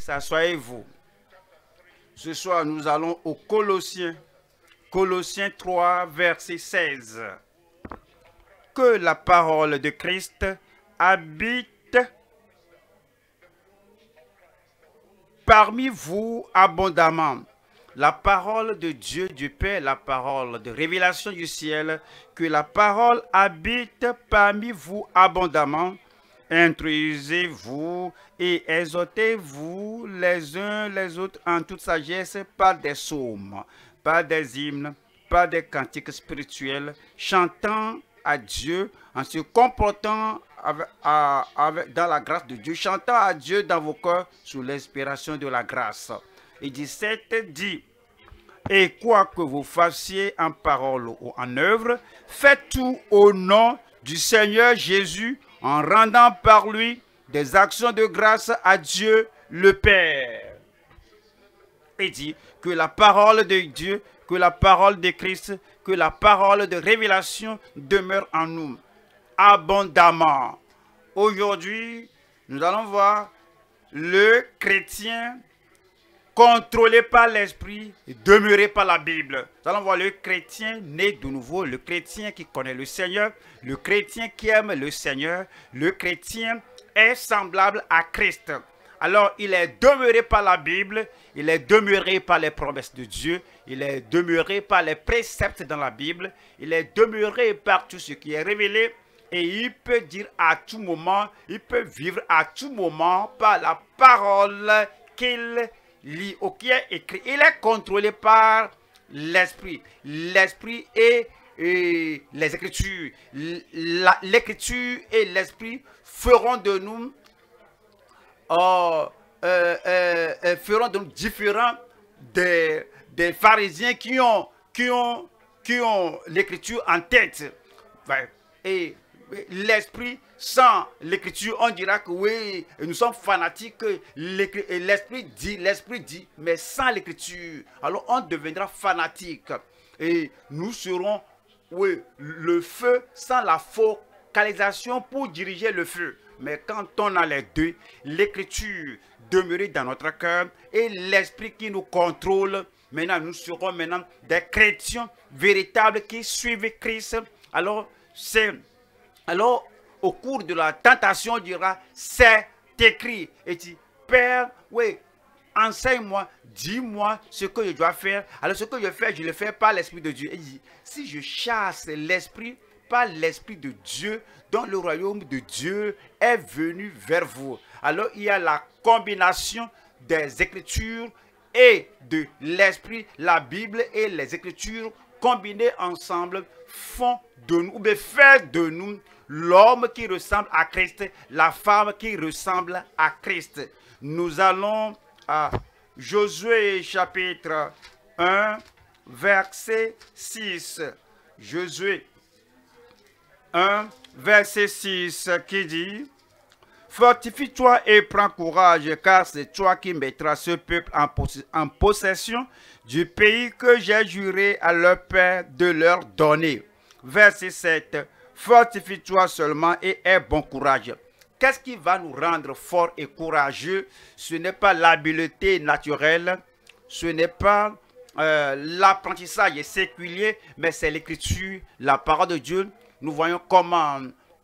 Christ, asseyez-vous. Ce soir, nous allons aux Colossiens. Colossiens 3, verset 16. Que la parole de Christ habite parmi vous abondamment. La parole de Dieu du Père, la parole de révélation du ciel, que la parole habite parmi vous abondamment. Instruisez-vous et exhortez-vous les uns les autres en toute sagesse par des psaumes, par des hymnes, par des cantiques spirituels, chantant à Dieu en se comportant dans la grâce de Dieu, chantant à Dieu dans vos cœurs sous l'inspiration de la grâce. Et 17 dit, et quoi que vous fassiez en parole ou en œuvre, faites tout au nom du Seigneur Jésus, en rendant par lui des actions de grâce à Dieu le Père. Et dit que la parole de Dieu, que la parole de Christ, que la parole de révélation demeure en nous abondamment. Aujourd'hui, nous allons voir le chrétien contrôlé par l'esprit, demeuré par la Bible. Nous allons voir le chrétien né de nouveau, le chrétien qui connaît le Seigneur, le chrétien qui aime le Seigneur, le chrétien est semblable à Christ. Alors, il est demeuré par la Bible, il est demeuré par les promesses de Dieu, il est demeuré par les préceptes dans la Bible, il est demeuré par tout ce qui est révélé, et il peut dire à tout moment, il peut vivre à tout moment par la parole qu'il lit ou qui est écrit. Il est contrôlé par l'esprit. L'esprit et les Écritures. L'Écriture et l'Esprit feront de nous différents des pharisiens qui ont l'Écriture en tête. Et l'esprit, sans l'écriture, on dira que oui, nous sommes fanatiques, l'esprit dit, mais sans l'écriture, alors on deviendra fanatique. Et nous serons, oui, le feu sans la focalisation pour diriger le feu. Mais quand on a les deux, l'écriture demeurer dans notre cœur et l'esprit qui nous contrôle, maintenant nous serons maintenant des chrétiens véritables qui suivent Christ. Alors, au cours de la tentation, on dira, c'est écrit. Et tu dis, Père, oui, enseigne-moi, dis-moi ce que je dois faire. Alors, ce que je fais, je le fais par l'Esprit de Dieu. Et il dit, si je chasse l'Esprit, par l'Esprit de Dieu, dont le royaume de Dieu est venu vers vous. Alors, il y a la combination des Écritures et de l'Esprit, la Bible et les Écritures combinées ensemble font de nous, ou bien fait de nous, l'homme qui ressemble à Christ, la femme qui ressemble à Christ. Nous allons à Josué chapitre 1, verset 6. Josué 1, verset 6 qui dit, fortifie-toi et prends courage, car c'est toi qui mettras ce peuple en possession du pays que j'ai juré à leur père de leur donner. Verset 7. Fortifie-toi seulement et aie bon courage. Qu'est-ce qui va nous rendre forts et courageux? Ce n'est pas l'habileté naturelle, ce n'est pas l'apprentissage séculier, mais c'est l'écriture, la parole de Dieu. Nous voyons comment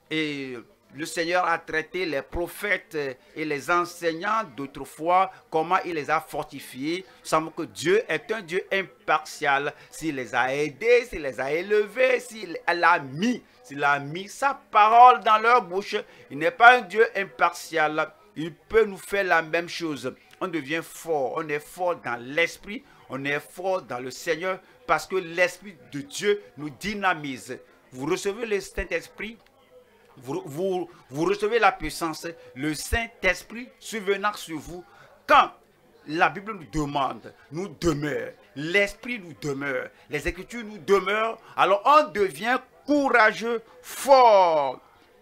le Seigneur a traité les prophètes et les enseignants d'autrefois, comment il les a fortifiés. Nous savons que Dieu est un Dieu impartial. S'il les a aidés, s'il les a élevés, s'il a mis sa parole dans leur bouche, il n'est pas un Dieu impartial. Il peut nous faire la même chose. On devient fort, on est fort dans l'esprit, on est fort dans le Seigneur parce que l'Esprit de Dieu nous dynamise. Vous recevez le Saint-Esprit, vous recevez la puissance, le Saint-Esprit survenant sur vous. Quand la Bible nous demande, nous demeure, l'Esprit nous demeure, les Écritures nous demeurent, alors on devient courageux, fort,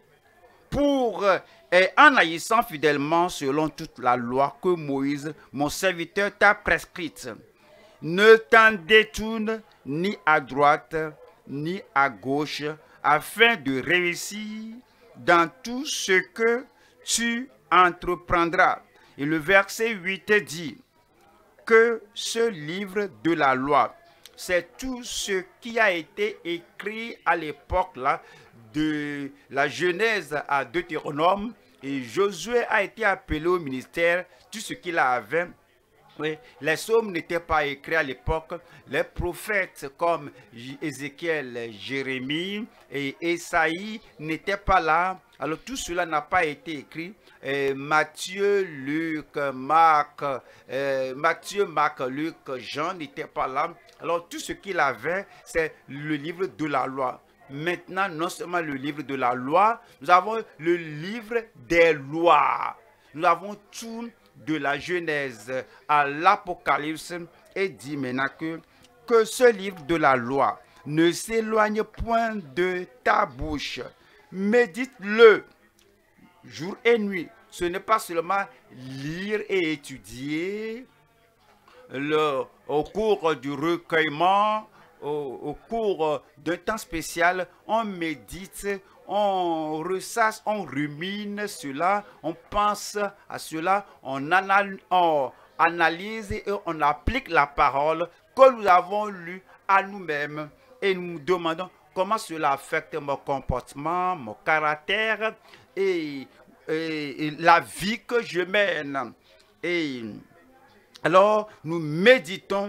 en haïssant fidèlement selon toute la loi que Moïse, mon serviteur, t'a prescrite. Ne t'en détourne ni à droite, ni à gauche, afin de réussir dans tout ce que tu entreprendras. Et le verset 8 dit que ce livre de la loi, c'est tout ce qui a été écrit à l'époque là, de la Genèse à Deutéronome. Et Josué a été appelé au ministère, tout ce qu'il avait. Oui, les psaumes n'étaient pas écrits à l'époque. Les prophètes comme Ézéchiel, Jérémie et Ésaïe n'étaient pas là. Alors tout cela n'a pas été écrit. Matthieu, Luc, Marc, Luc, Jean n'étaient pas là. Alors tout ce qu'il avait, c'est le livre de la loi. Maintenant, non seulement le livre de la loi, nous avons le livre des lois. Nous avons tout de la Genèse à l'Apocalypse et dit maintenant que ce livre de la loi ne s'éloigne point de ta bouche. Médite-le jour et nuit. Ce n'est pas seulement lire et étudier au cours du recueillement, au cours d'un temps spécial, on médite, on ressasse, on rumine cela, on pense à cela, on analyse et on applique la parole que nous avons lue à nous-mêmes et nous nous demandons comment cela affecte mon comportement, mon caractère et la vie que je mène. Et alors nous méditons,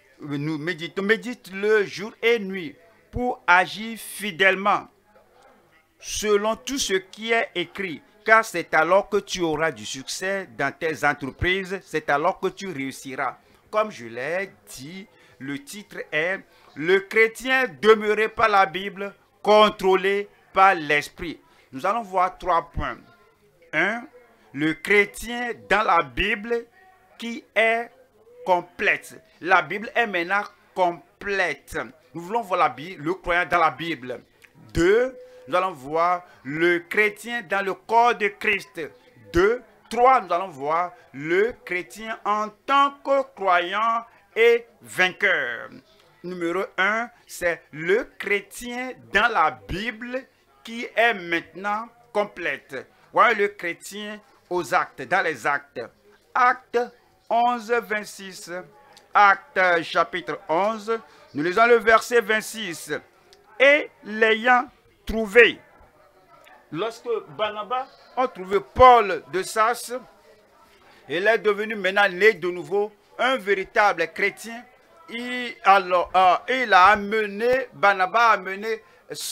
médite-le jour et nuit pour agir fidèlement selon tout ce qui est écrit, car c'est alors que tu auras du succès dans tes entreprises, c'est alors que tu réussiras. Comme je l'ai dit, le titre est « Le chrétien demeuré par la Bible, contrôlé par l'Esprit ». Nous allons voir 3 points. 1. Le chrétien dans la Bible qui est complète. La Bible est maintenant complète. Nous voulons voir la Bible, le croyant dans la Bible. 2. Nous allons voir le chrétien dans le corps de Christ. 2. 3. Nous allons voir le chrétien en tant que croyant et vainqueur. Numéro 1, c'est le chrétien dans la Bible qui est maintenant complète. Voyez le chrétien aux actes, dans les actes. Actes 11, 26. Actes chapitre 11. Nous lisons le verset 26. Et l'ayant trouvé, lorsque Barnabas a trouvé Paul de Sas, il est devenu maintenant né de nouveau un véritable chrétien. Il a amené, Barnabas a amené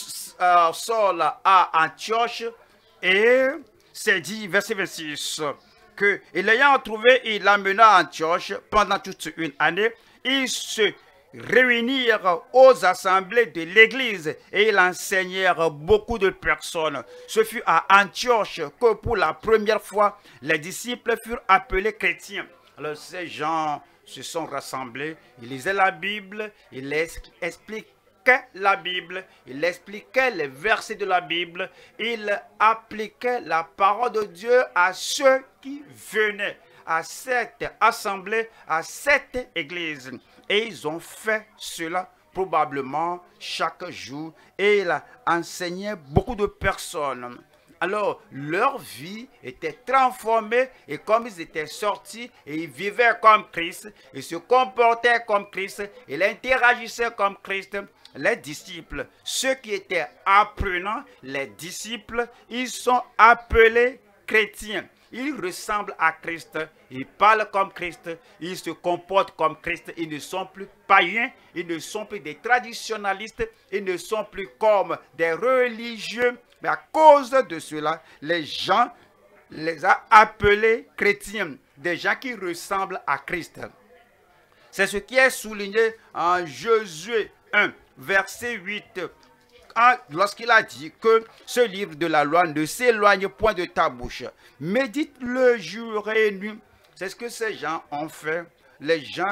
Saul à Antioche et c'est dit, verset 26, que l'ayant trouvé, il l'amena à Antioche pendant toute une année. Ils se réunirent aux assemblées de l'église et ils enseignèrent beaucoup de personnes. Ce fut à Antioche que pour la première fois, les disciples furent appelés chrétiens. Alors ces gens se sont rassemblés, ils lisaient la Bible, ils expliquaient la Bible, ils expliquaient les versets de la Bible, ils appliquaient la parole de Dieu à ceux qui venaient à cette assemblée, à cette église. Et ils ont fait cela probablement chaque jour et ils enseignaient beaucoup de personnes. Alors, leur vie était transformée et comme ils étaient sortis et ils vivaient comme Christ, ils se comportaient comme Christ, ils interagissaient comme Christ, les disciples, ceux qui étaient apprenants, les disciples, ils sont appelés chrétiens. Ils ressemblent à Christ, ils parlent comme Christ, ils se comportent comme Christ, ils ne sont plus païens, ils ne sont plus des traditionnalistes, ils ne sont plus comme des religieux. Mais à cause de cela, les gens les ont appelés chrétiens, des gens qui ressemblent à Christ. C'est ce qui est souligné en Josué 1, verset 8. Lorsqu'il a dit que ce livre de la loi ne s'éloigne point de ta bouche. Médite-le jour et nuit. C'est ce que ces gens ont fait. Les gens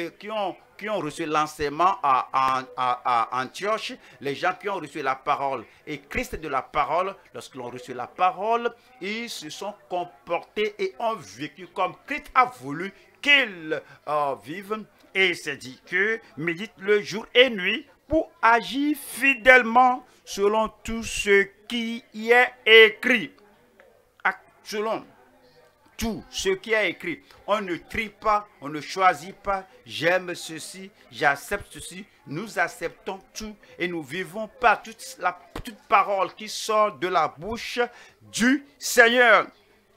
qui ont reçu l'enseignement à Antioche, les gens qui ont reçu la parole et Christ de la parole, lorsqu'ils ont reçu la parole, ils se sont comportés et ont vécu comme Christ a voulu qu'ils vivent. Et il s'est dit que médite-le jour et nuit pour agir fidèlement selon tout ce qui y est écrit. Selon tout ce qui est écrit. On ne trie pas, on ne choisit pas. J'aime ceci, j'accepte ceci. Nous acceptons tout et nous vivons par toute parole qui sort de la bouche du Seigneur.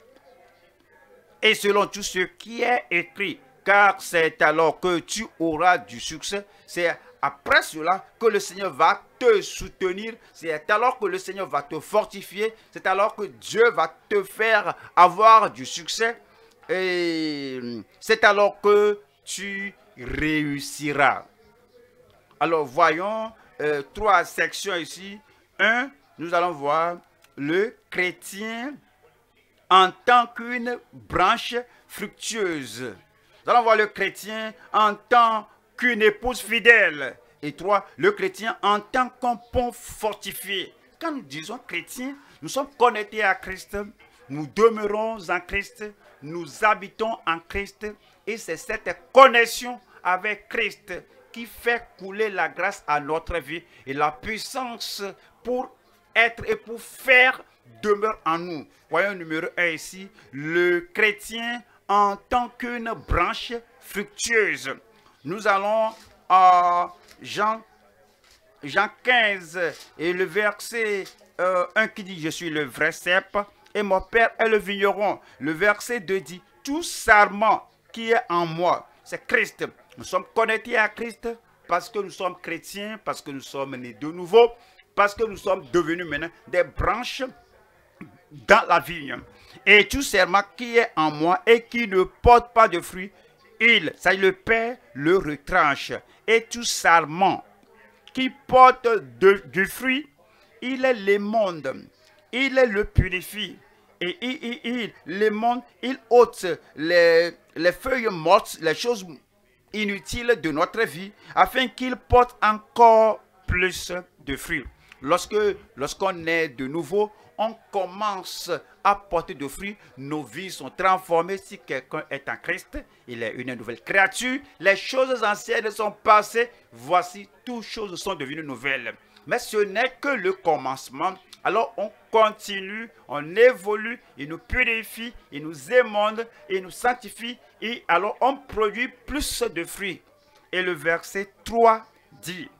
Et selon tout ce qui est écrit, car c'est alors que tu auras du succès. C'est après cela que le Seigneur va te soutenir. C'est alors que le Seigneur va te fortifier. C'est alors que Dieu va te faire avoir du succès. Et c'est alors que tu réussiras. Alors voyons 3 sections ici. 1, nous allons voir le chrétien en tant qu'une branche fructueuse. Nous allons voir le chrétien en tant qu'une épouse fidèle. Et 3, le chrétien en tant qu'un pont fortifié. Quand nous disons chrétien, nous sommes connectés à Christ, nous demeurons en Christ, nous habitons en Christ. Et c'est cette connexion avec Christ qui fait couler la grâce à notre vie et la puissance pour être et pour faire demeure en nous. Voyons numéro 1 ici, le chrétien en tant qu'une branche fructueuse. Nous allons à Jean 15 et le verset 1 qui dit « Je suis le vrai cep et mon père est le vigneron ». Le verset 2 dit « Tout sarment qui est en moi ». C'est Christ. Nous sommes connectés à Christ parce que nous sommes chrétiens, parce que nous sommes nés de nouveau, parce que nous sommes devenus maintenant des branches dans la vigne. Et tout serment qui est en moi et qui ne porte pas de fruits, ça le Père le retranche. Et tout sarment qui porte du fruit, il l'émonde, il le purifie. Et l'émonde, il ôte les feuilles mortes, les choses inutiles de notre vie, afin qu'il porte encore plus de fruits. Lorsqu'on est de nouveau, on commence à porter de fruits, nos vies sont transformées. Si quelqu'un est en Christ, il est une nouvelle créature. Les choses anciennes sont passées, voici, toutes choses sont devenues nouvelles. Mais ce n'est que le commencement. Alors on continue, on évolue, il nous purifie, il nous émonde, il nous sanctifie, et alors on produit plus de fruits. Et le verset 3 dit,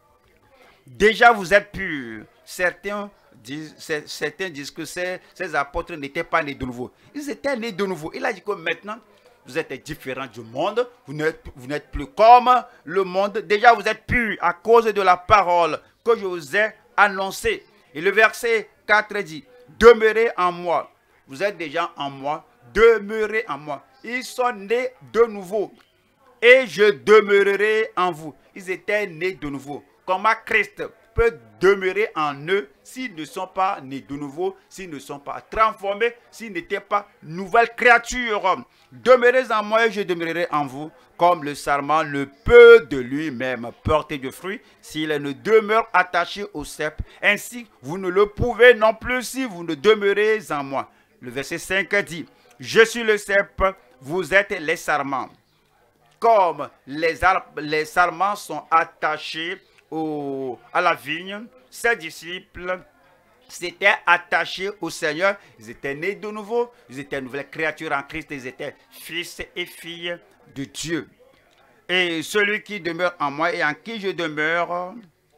déjà vous êtes purs. Certains disent que ces apôtres n'étaient pas nés de nouveau. Ils étaient nés de nouveau. Il a dit que maintenant, vous êtes différents du monde. Vous n'êtes plus comme le monde. Déjà, vous êtes purs à cause de la parole que je vous ai annoncée. Et le verset 4 dit, demeurez en moi. Vous êtes déjà en moi. Demeurez en moi. Ils sont nés de nouveau. Et je demeurerai en vous. Ils étaient nés de nouveau. Comment Christ peut demeurer en eux s'ils ne sont pas nés de nouveau, s'ils ne sont pas transformés, s'ils n'étaient pas nouvelles créatures. Demeurez en moi et je demeurerai en vous, comme le sarment ne peut de lui-même porter de fruits s'il ne demeure attaché au cep. Ainsi, vous ne le pouvez non plus si vous ne demeurez en moi. Le verset 5 dit, je suis le cep, vous êtes les sarments. Comme les sarments sont attachés à la vigne, ses disciples s'étaient attachés au Seigneur. Ils étaient nés de nouveau, ils étaient nouvelles créatures en Christ, ils étaient fils et filles de Dieu. Et celui qui demeure en moi et en qui je demeure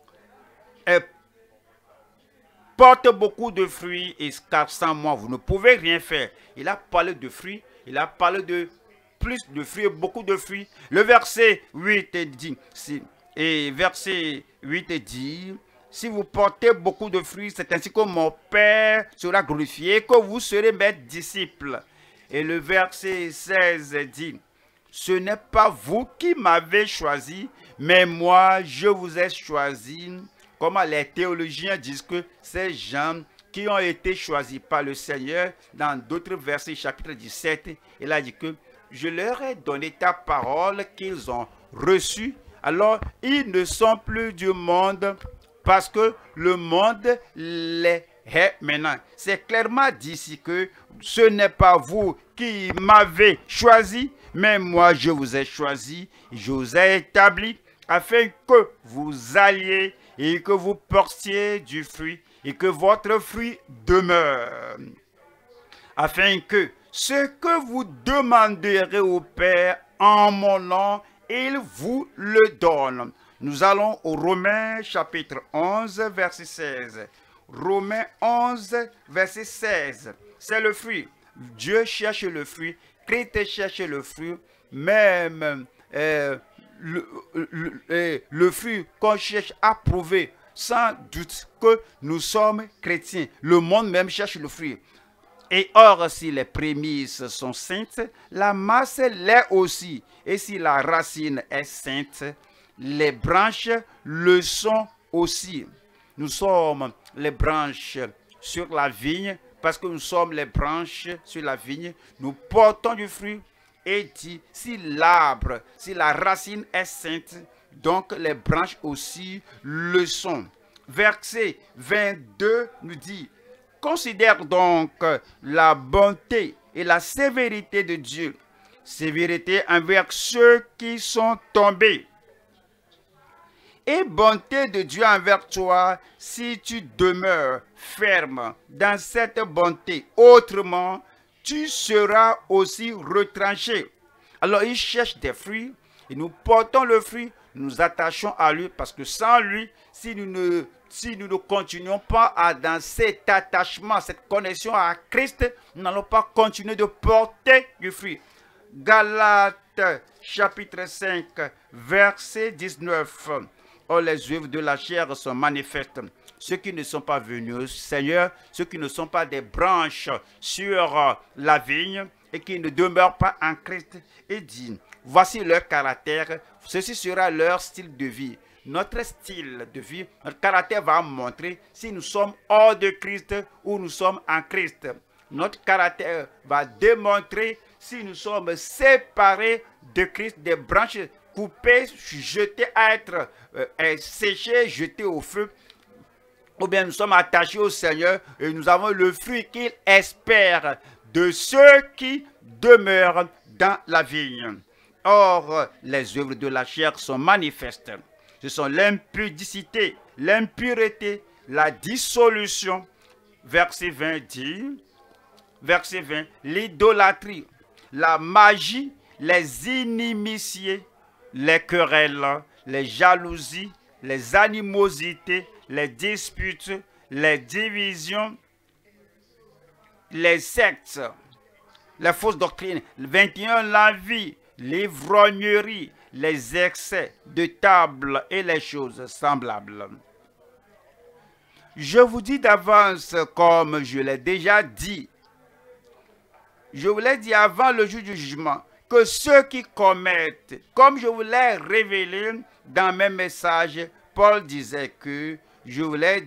porte beaucoup de fruits, et car sans moi vous ne pouvez rien faire. Il a parlé de fruits, il a parlé de plus de fruits, beaucoup de fruits. Le verset 8 dit, verset 8 dit, si vous portez beaucoup de fruits, c'est ainsi que mon Père sera glorifié, que vous serez mes disciples. Et le verset 16 dit, ce n'est pas vous qui m'avez choisi, mais moi je vous ai choisi. Comme les théologiens disent que ces gens qui ont été choisis par le Seigneur, dans d'autres versets, chapitre 17, il a dit que je leur ai donné ta parole qu'ils ont reçue. Alors, ils ne sont plus du monde parce que le monde les est maintenant. C'est clairement dit ici que ce n'est pas vous qui m'avez choisi, mais moi je vous ai choisi, je vous ai établi afin que vous alliez et que vous portiez du fruit et que votre fruit demeure. Afin que ce que vous demanderez au Père en mon nom, il vous le donne. Nous allons au Romains chapitre 11, verset 16. Romains 11, verset 16. C'est le fruit. Dieu cherche le fruit. Christ cherche le fruit. Même le fruit qu'on cherche à prouver, sans doute que nous sommes chrétiens. Le monde même cherche le fruit. Et or, si les prémices sont saintes, la masse l'est aussi. Et si la racine est sainte, les branches le sont aussi. Nous sommes les branches sur la vigne, parce que nous sommes les branches sur la vigne, nous portons du fruit. Et dit, si l'arbre, si la racine est sainte, donc les branches aussi le sont. Verset 22 nous dit, considère donc la bonté et la sévérité de Dieu, sévérité envers ceux qui sont tombés, et bonté de Dieu envers toi si tu demeures ferme dans cette bonté. Autrement, tu seras aussi retranché. Alors il cherche des fruits et nous portons le fruit, nous nous attachons à lui parce que sans lui, si nous ne continuons pas dans cet attachement, cette connexion à Christ, nous n'allons pas continuer de porter du fruit. Galates chapitre 5, verset 19. Or les œuvres de la chair sont manifestes. Ceux qui ne sont pas venus au Seigneur, ceux qui ne sont pas des branches sur la vigne et qui ne demeurent pas en Christ, et dit, voici leur caractère, ceci sera leur style de vie. Notre style de vie, notre caractère va montrer si nous sommes hors de Christ ou nous sommes en Christ. Notre caractère va démontrer si nous sommes séparés de Christ, des branches coupées, jetées à être séchées, jetées au feu, ou bien nous sommes attachés au Seigneur et nous avons le fruit qu'il espère de ceux qui demeurent dans la vigne. Or, les œuvres de la chair sont manifestes. Ce sont l'impudicité, l'impureté, la dissolution. Verset 20 dit, verset 20, l'idolâtrie, la magie, les inimitiés, les querelles, les jalousies, les animosités, les disputes, les divisions, les sectes, les fausses doctrines. 21, l'envie, l'ivrognerie, les excès de table et les choses semblables. Je vous dis d'avance, comme je l'ai déjà dit, je vous l'ai dit avant le jour du jugement, que ceux qui commettent, comme je vous l'ai révélé dans mes messages, Paul disait que je vous l'ai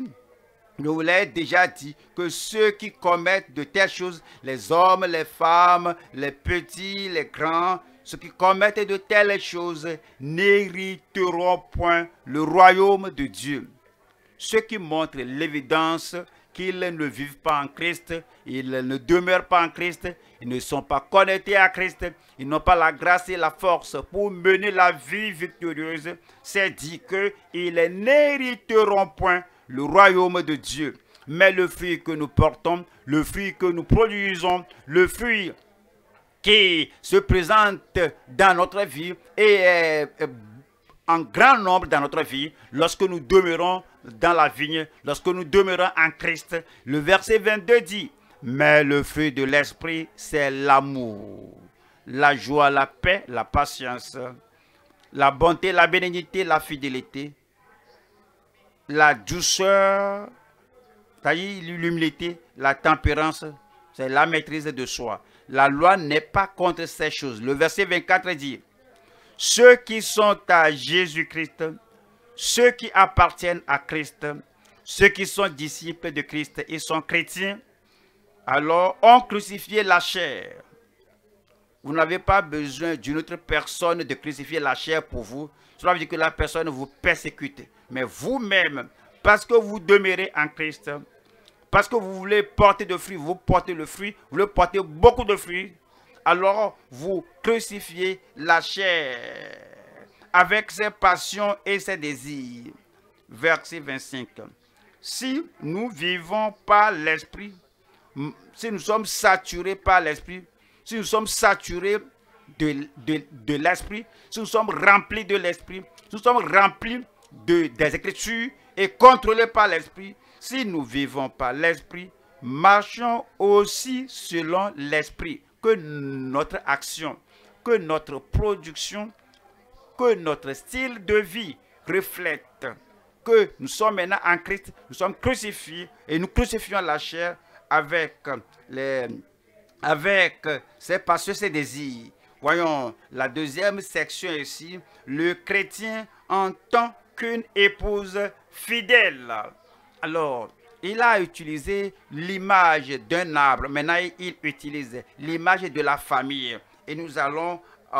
déjà dit que ceux qui commettent de telles choses, les hommes, les femmes, les petits, les grands, ceux qui commettent de telles choses n'hériteront point le royaume de Dieu. Ceux qui montrent l'évidence qu'ils ne vivent pas en Christ, ils ne demeurent pas en Christ, ils ne sont pas connectés à Christ, ils n'ont pas la grâce et la force pour mener la vie victorieuse, c'est dit qu'ils n'hériteront point le royaume de Dieu. Mais le fruit que nous portons, le fruit que nous produisons, le fruit qui se présente dans notre vie et est en grand nombre dans notre vie, lorsque nous demeurons dans la vigne, lorsque nous demeurons en Christ. Le verset 22 dit, mais le fruit de l'esprit, c'est l'amour, la joie, la paix, la patience, la bonté, la bénignité, la fidélité, la douceur, c'est-à-dire l'humilité, la tempérance, c'est la maîtrise de soi. La loi n'est pas contre ces choses. Le verset 24 dit, ceux qui sont à Jésus-Christ, ceux qui appartiennent à Christ, ceux qui sont disciples de Christ et sont chrétiens, alors ont crucifié la chair. Vous n'avez pas besoin d'une autre personne de crucifier la chair pour vous. Cela veut dire que la personne vous persécute. Mais vous-même, parce que vous demeurez en Christ, parce que vous voulez porter de fruits, vous portez le fruit, vous voulez porter beaucoup de fruits, alors vous crucifiez la chair avec ses passions et ses désirs. Verset 25. Si nous vivons par l'esprit, si nous sommes saturés par l'Esprit, si nous sommes saturés de l'Esprit, si nous sommes remplis de l'Esprit, si nous sommes remplis des Écritures et contrôlés par l'Esprit, si nous vivons par l'Esprit, marchons aussi selon l'Esprit, que notre action, que notre production, que notre style de vie reflète que nous sommes maintenant en Christ, nous sommes crucifiés et nous crucifions la chair avec ses passions, ses désirs. Voyons la deuxième section ici, le chrétien en tant qu'une épouse fidèle. Alors, il a utilisé l'image d'un arbre. Maintenant, il utilise l'image de la famille. Et nous allons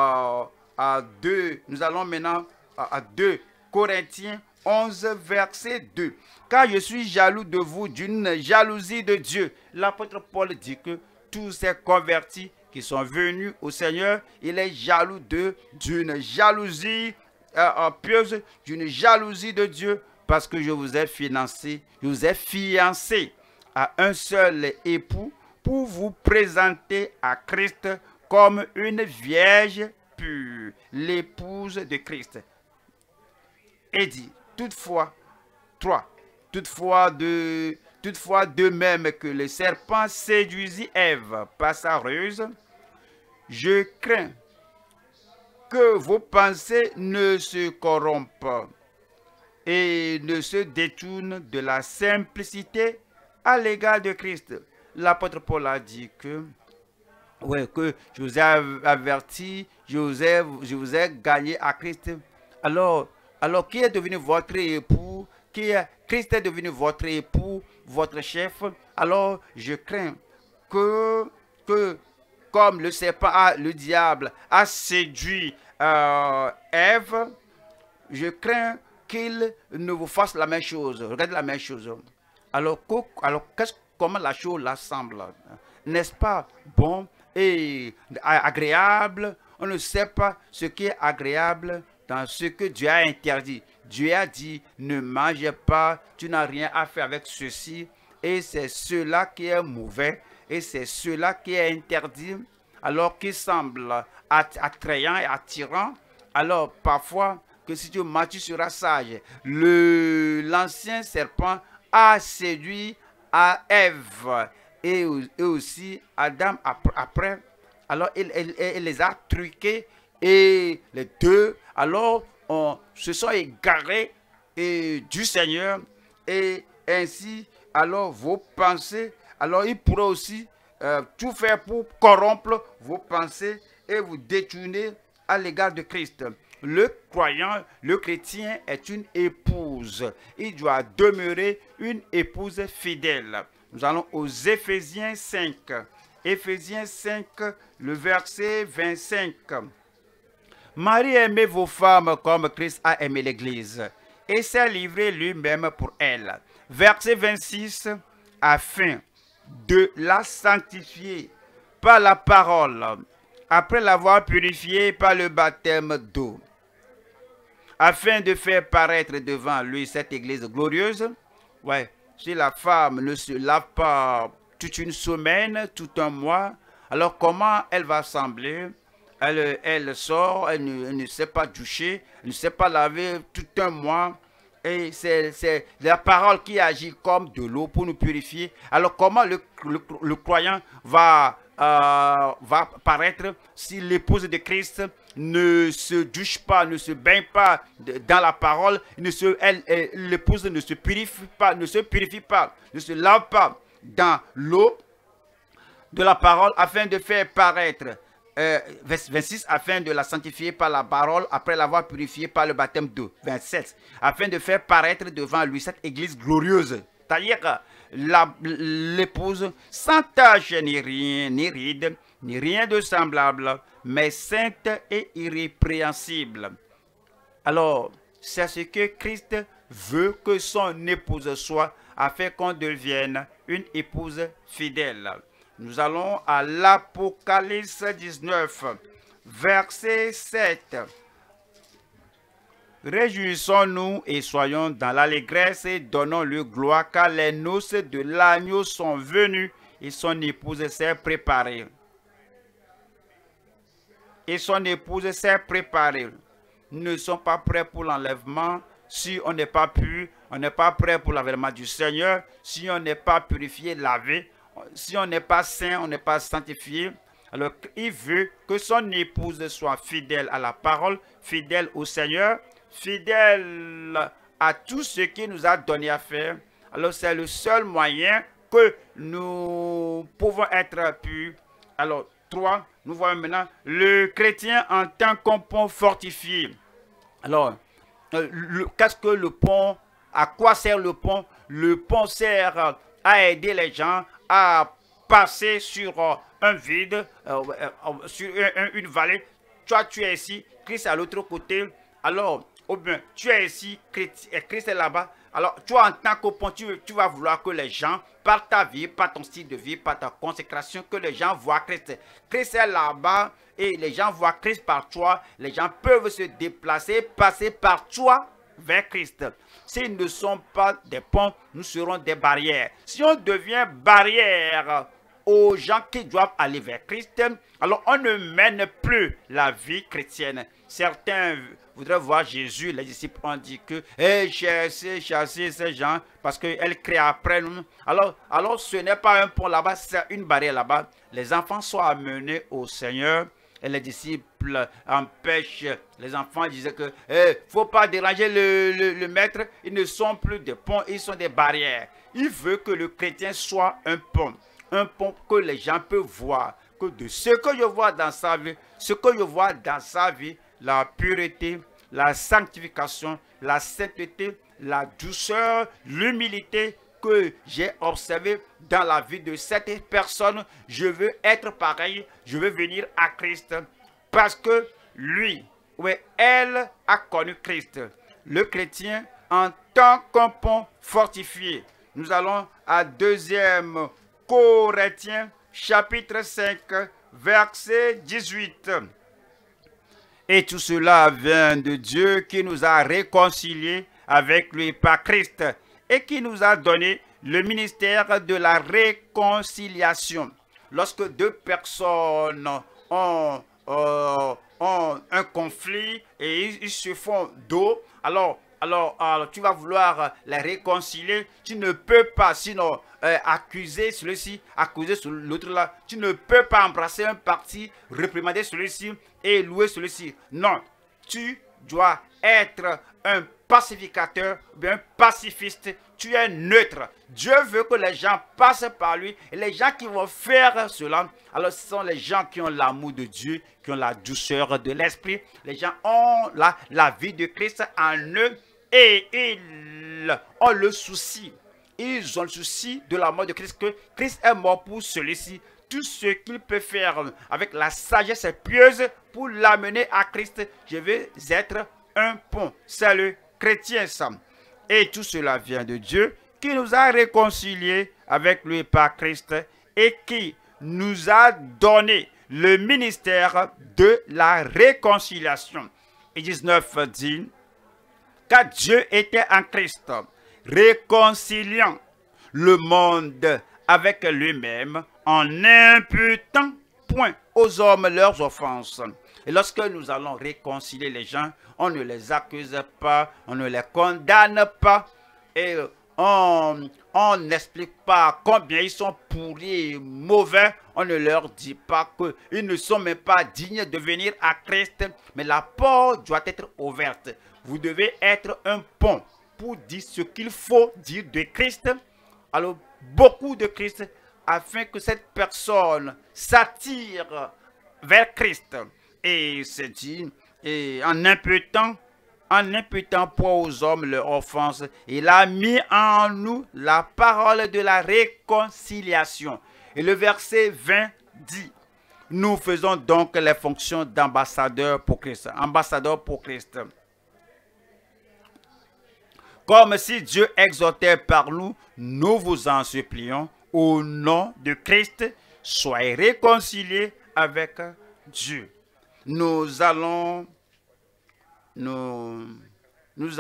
maintenant à 2 Corinthiens 11, verset 2. Car je suis jaloux de vous d'une jalousie de Dieu. L'apôtre Paul dit que tous ces convertis qui sont venus au Seigneur, il est jaloux d'eux d'une jalousie pieuse, d'une jalousie de Dieu, parce que je vous ai fiancé à un seul époux pour vous présenter à Christ comme une vierge pure, l'épouse de Christ. Et dit, toutefois, de même que le serpent séduisit Ève par sa ruse, je crains que vos pensées ne se corrompent et ne se détournent de la simplicité à l'égard de Christ. L'apôtre Paul a dit que je vous ai averti, je vous ai gagné à Christ. Alors qui est devenu votre époux? Christ est devenu votre époux, votre chef. Alors, je crains que comme le serpent, le diable a séduit Ève, je crains qu'il ne vous fasse la même chose. Regardez la même chose. Alors comment la chose là semble? N'est-ce pas bon et agréable? On ne sait pas ce qui est agréable dans ce que Dieu a interdit. Dieu a dit, ne mangez pas, tu n'as rien à faire avec ceci. Et c'est cela qui est mauvais, et c'est cela qui est interdit, alors qu'il semble attrayant et attirant. Alors parfois, que si tu manges, tu seras sage. L'ancien serpent a séduit à Ève et aussi Adam après. Alors il les a truqués et les deux, alors se sont égarés du Seigneur, et ainsi, alors vos pensées, alors il pourrait aussi tout faire pour corrompre vos pensées et vous détourner à l'égard de Christ. Le croyant, le chrétien est une épouse. Il doit demeurer une épouse fidèle. Nous allons aux Éphésiens 5. Éphésiens 5, le verset 25. Marie, aimez vos femmes comme Christ a aimé l'Église et s'est livré lui-même pour elle. Verset 26, afin de la sanctifier par la parole, après l'avoir purifiée par le baptême d'eau, afin de faire paraître devant lui cette Église glorieuse. Ouais, si la femme ne se lave pas toute une semaine, tout un mois, alors comment elle va sembler? Elle sort, elle ne sait pas doucher, elle ne sait pas laver tout un mois. Et c'est la parole qui agit comme de l'eau pour nous purifier. Alors comment le croyant va paraître si l'épouse de Christ ne se douche pas, ne se baigne pas dans la parole, l'épouse ne se purifie pas, ne se lave pas dans l'eau de la parole afin de faire paraître 26, afin de la sanctifier par la parole, après l'avoir purifiée par le baptême d'eau. 27, afin de faire paraître devant lui cette église glorieuse. C'est-à-dire l'épouse sans tache ni ride, ni rien de semblable, mais sainte et irrépréhensible. Alors, c'est ce que Christ veut que son épouse soit, afin qu'on devienne une épouse fidèle. Nous allons à l'Apocalypse 19, verset 7. Réjouissons-nous et soyons dans l'allégresse et donnons-le gloire, car les noces de l'agneau sont venues et son épouse s'est préparée. Et son épouse s'est préparée. Nous ne sommes pas prêts pour l'enlèvement. Si on n'est pas pur, on n'est pas prêt pour l'avènement du Seigneur. Si on n'est pas purifié, lavé, si on n'est pas saint, on n'est pas sanctifié. Alors, il veut que son épouse soit fidèle à la parole, fidèle au Seigneur, fidèle à tout ce qu'il nous a donné à faire. Alors, c'est le seul moyen que nous pouvons être purs. Alors, 3, nous voyons maintenant le chrétien en tant qu'un pont fortifié. Alors, qu'est-ce que le pont? À quoi sert le pont? Le pont sert à aider les gens à passer sur un vide, sur une vallée. Toi, tu es ici, Christ est à l'autre côté. Alors, ou bien, tu es ici, Christ est là-bas. Alors, toi, en tant que pont, tu vas vouloir que les gens, par ta vie, par ton style de vie, par ta consécration, que les gens voient Christ. Christ est là-bas et les gens voient Christ par toi. Les gens peuvent se déplacer, passer par toi vers Christ. S'ils ne sont pas des ponts, nous serons des barrières. Si on devient barrière aux gens qui doivent aller vers Christ, alors on ne mène plus la vie chrétienne. Certains voudraient voir Jésus, les disciples ont dit que chasser ces gens parce qu'ils créent après nous. Alors ce n'est pas un pont là-bas, c'est une barrière là-bas. Les enfants sont amenés au Seigneur et les disciples empêchent. Les enfants disaient que faut pas déranger le maître, ils ne sont plus des ponts, ils sont des barrières. Il veut que le chrétien soit un pont que les gens peuvent voir, que de ce que je vois dans sa vie, la pureté, la sanctification, la sainteté, la douceur, l'humilité que j'ai observé dans la vie de cette personne, je veux être pareil, je veux venir à Christ parce que lui, ou elle a connu Christ. Le chrétien en tant qu'un pont fortifié. Nous allons à 2e Corinthiens chapitre 5 verset 18. Et tout cela vient de Dieu qui nous a réconciliés avec lui par Christ et qui nous a donné le ministère de la réconciliation. Lorsque deux personnes ont un conflit et ils se font dos, alors tu vas vouloir les réconcilier. Tu ne peux pas sinon accuser celui-ci, accuser l'autre là. Tu ne peux pas embrasser un parti, réprimander celui-ci et louer celui-ci. Non, tu dois être un pacificateur, bien pacifiste. Tu es neutre. Dieu veut que les gens passent par lui. Et les gens qui vont faire cela, alors ce sont les gens qui ont l'amour de Dieu, qui ont la douceur de l'esprit. Les gens ont la vie de Christ en eux et ils ont le souci. Ils ont le souci de la mort de Christ, que Christ est mort pour celui-ci. Tout ce qu'il peut faire avec la sagesse pieuse pour l'amener à Christ, je vais être un pont. C'est le chrétien ça. Et tout cela vient de Dieu qui nous a réconciliés avec lui par Christ et qui nous a donné le ministère de la réconciliation. Et 19 dit, car Dieu était en Christ, réconciliant le monde avec lui-même en n'imputant point aux hommes leurs offenses. Et lorsque nous allons réconcilier les gens, on ne les accuse pas, on ne les condamne pas et on n'explique pas combien ils sont pourris et mauvais. On ne leur dit pas qu'ils ne sont même pas dignes de venir à Christ, mais la porte doit être ouverte. Vous devez être un pont pour dire ce qu'il faut dire de Christ. Alors, beaucoup de Christ, afin que cette personne s'attire vers Christ. Et c'est dit, et en imputant point aux hommes leur offense, il a mis en nous la parole de la réconciliation. Et le verset 20 dit, nous faisons donc les fonctions d'ambassadeurs pour Christ. Ambassadeurs pour Christ. Comme si Dieu exhortait par nous, nous vous en supplions, au nom de Christ, soyez réconciliés avec Dieu. Nous allons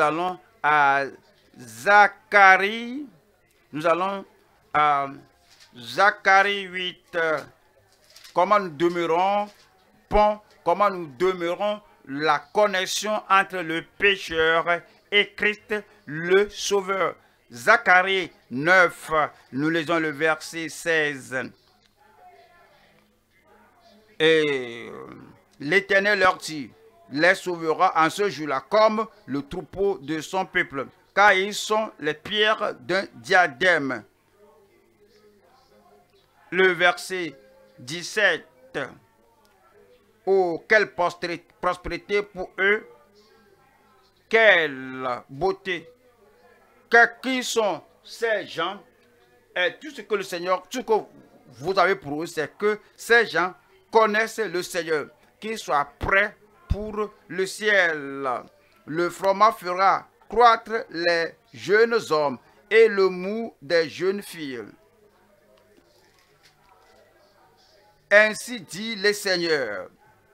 à Zacharie, nous allons à Zacharie 8, comment nous demeurons, comment nous demeurons la connexion entre le pécheur et Christ le Sauveur. Zacharie 9, nous lisons le verset 16. Et l'Éternel leur dit, les sauvera en ce jour-là comme le troupeau de son peuple, car ils sont les pierres d'un diadème. Le verset 17. Oh, quelle prospérité pour eux, quelle beauté. Qui sont ces gens? Et tout ce que le Seigneur, tout ce que vous avez pour eux, c'est que ces gens connaissent le Seigneur, qu'ils soient prêts pour le ciel. Le froment fera croître les jeunes hommes et le mou des jeunes filles. Ainsi dit le Seigneur.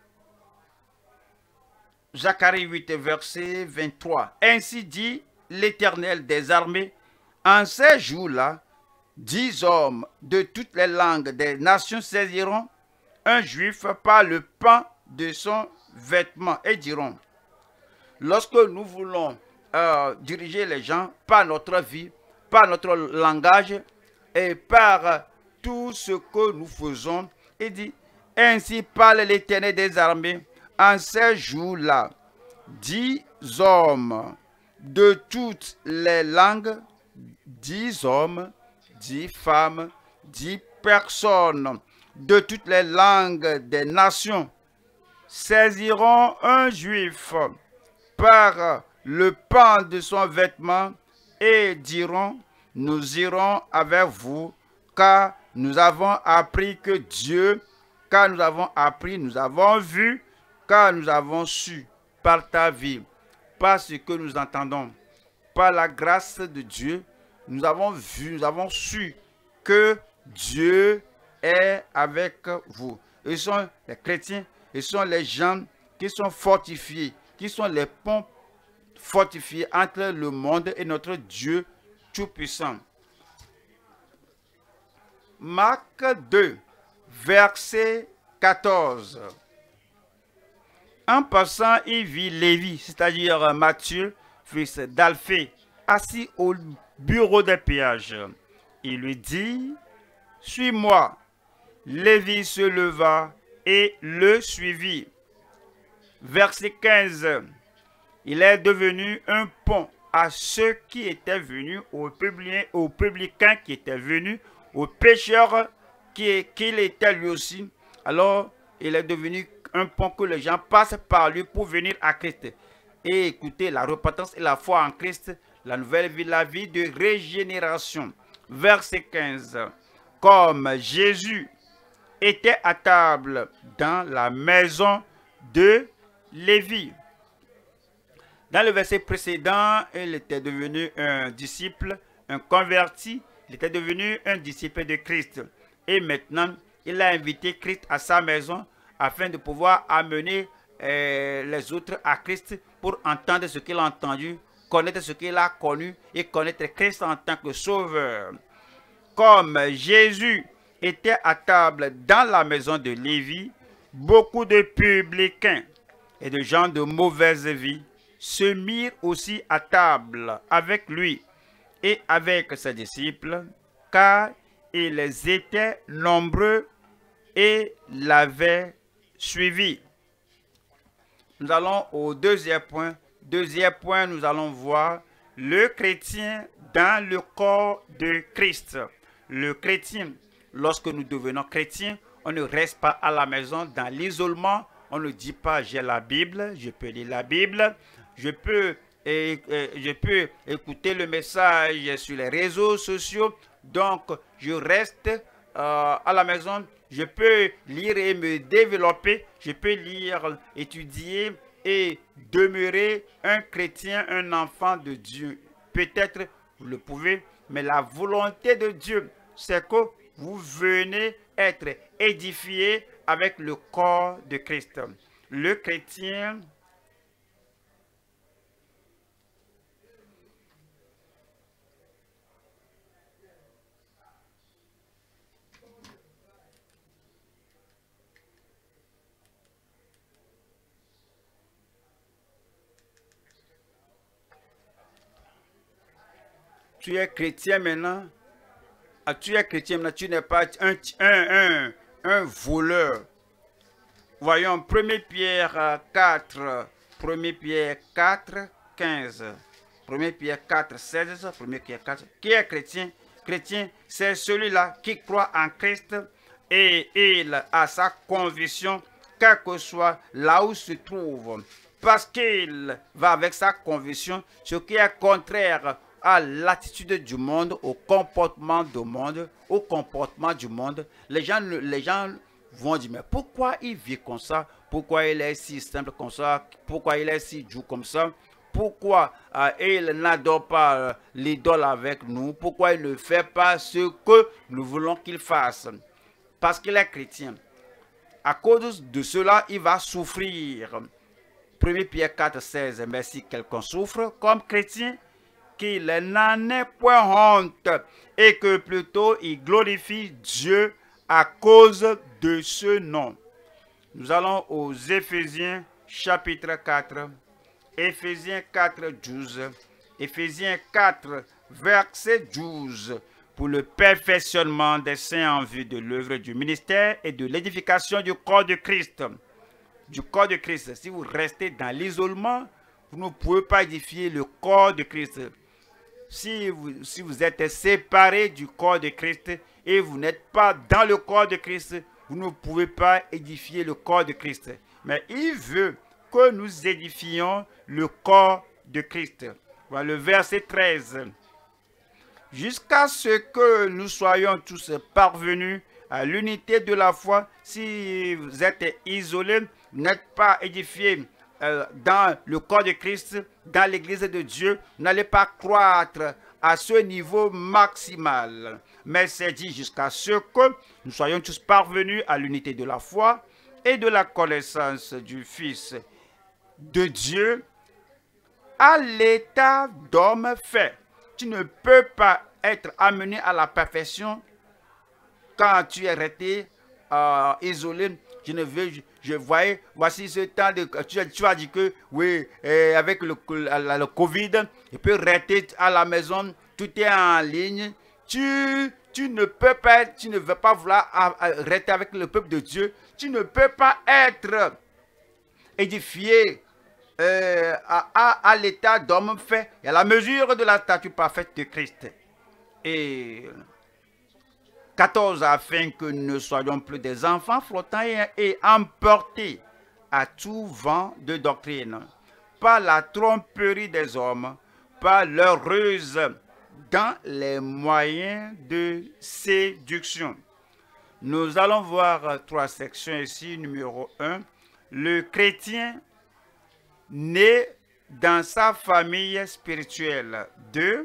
Zacharie 8, verset 23. Ainsi dit l'Éternel des armées, en ces jours-là, 10 hommes de toutes les langues des nations saisiront un juif par le pan de son vêtement et diront, lorsque nous voulons diriger les gens par notre vie, par notre langage et par tout ce que nous faisons, il dit, ainsi parle l'Éternel des armées, en ces jours-là, 10 hommes de toutes les langues, 10 hommes, 10 femmes, 10 personnes de toutes les langues des nations saisiront un juif par le pan de son vêtement et diront, nous irons avec vous, car nous avons appris que Dieu, car nous avons appris, nous avons vu, car nous avons su par ta vie, par ce que nous entendons, par la grâce de Dieu, nous avons vu, nous avons su que Dieu est avec vous. Ils sont les chrétiens, ils sont les gens qui sont fortifiés, qui sont les ponts fortifiés entre le monde et notre Dieu Tout-Puissant. Marc 2, verset 14. En passant, il vit Lévi, c'est-à-dire Matthieu, fils d'Alphée, assis au bureau des péages. Il lui dit, « Suis-moi. » Lévi se leva et le suivit. Verset 15. Il est devenu un pont à ceux qui étaient venus, aux publicains qui étaient venus, aux pécheurs qu'il était lui aussi. Alors, il est devenu un pont que les gens passent par lui pour venir à Christ et écouter la repentance et la foi en Christ, la nouvelle vie, la vie de régénération. Verset 15. Comme Jésus était à table dans la maison de Lévi. Dans le verset précédent, il était devenu un disciple, un converti, il était devenu un disciple de Christ. Et maintenant, il a invité Christ à sa maison afin de pouvoir amener les autres à Christ pour entendre ce qu'il a entendu, connaître ce qu'il a connu et connaître Christ en tant que sauveur. Comme Jésus était à table dans la maison de Lévi, beaucoup de publicains et de gens de mauvaise vie se mirent aussi à table avec lui et avec ses disciples, car ils étaient nombreux et l'avaient suivi. Nous allons au deuxième point. Deuxième point, nous allons voir le chrétien dans le corps de Christ. Le chrétien, lorsque nous devenons chrétiens, on ne reste pas à la maison dans l'isolement. On ne dit pas j'ai la Bible, je peux lire la Bible, je peux écouter le message sur les réseaux sociaux. Donc, je reste à la maison. Je peux lire et me développer. Je peux lire, étudier et demeurer un chrétien, un enfant de Dieu. Peut-être vous le pouvez, mais la volonté de Dieu, c'est que vous venez être édifié avec le corps de Christ. Le chrétien Tu es chrétien maintenant. Tu es chrétien maintenant. Tu n'es pas un voleur. Voyons 1 Pierre 4. 1 Pierre 4, 15. 1 Pierre 4, 16. 1 Pierre 4. Qui est chrétien? Chrétien, c'est celui-là qui croit en Christ et il a sa conviction, quel que soit là où il se trouve. Parce qu'il va avec sa conviction, ce qui est contraire à l'attitude du monde, au comportement du monde, les gens vont dire, mais pourquoi il vit comme ça? Pourquoi il est si simple comme ça? Pourquoi il est si doux comme ça? Pourquoi il n'adore pas l'idole avec nous? Pourquoi il ne fait pas ce que nous voulons qu'il fasse? Parce qu'il est chrétien. À cause de cela, il va souffrir. 1 Pierre 4, 16. Mais si quelqu'un souffre comme chrétien, qu'il n'en ait point honte et que plutôt il glorifie Dieu à cause de ce nom. Nous allons aux Éphésiens chapitre 4. Éphésiens 4, 12. Éphésiens 4, verset 12. Pour le perfectionnement des saints en vue de l'œuvre du ministère et de l'édification du corps de Christ. Du corps de Christ. Si vous restez dans l'isolement, vous ne pouvez pas édifier le corps de Christ. Si vous êtes séparé du corps de Christ et vous n'êtes pas dans le corps de Christ, vous ne pouvez pas édifier le corps de Christ. Mais il veut que nous édifions le corps de Christ. Voilà le verset 13. Jusqu'à ce que nous soyons tous parvenus à l'unité de la foi. Si vous êtes isolés, vous n'êtes pas édifiés dans le corps de Christ, dans l'église de Dieu, vous n'allez pas croître à ce niveau maximal. Mais c'est dit jusqu'à ce que nous soyons tous parvenus à l'unité de la foi et de la connaissance du Fils de Dieu, à l'état d'homme fait. Tu ne peux pas être amené à la perfection quand tu es resté isolé. Voici ce temps de... Tu as dit que, oui, avec le Covid, il peut rester à la maison, tout est en ligne. Tu ne peux pas, tu ne veux pas vouloir rester avec le peuple de Dieu. Tu ne peux pas être édifié à l'état d'homme fait et à la mesure de la stature parfaite de Christ. Et 14, afin que nous ne soyons plus des enfants flottants et emportés à tout vent de doctrine, par la tromperie des hommes, par leur ruse dans les moyens de séduction. Nous allons voir 3 sections ici. Numéro 1, le chrétien né dans sa famille spirituelle. 2,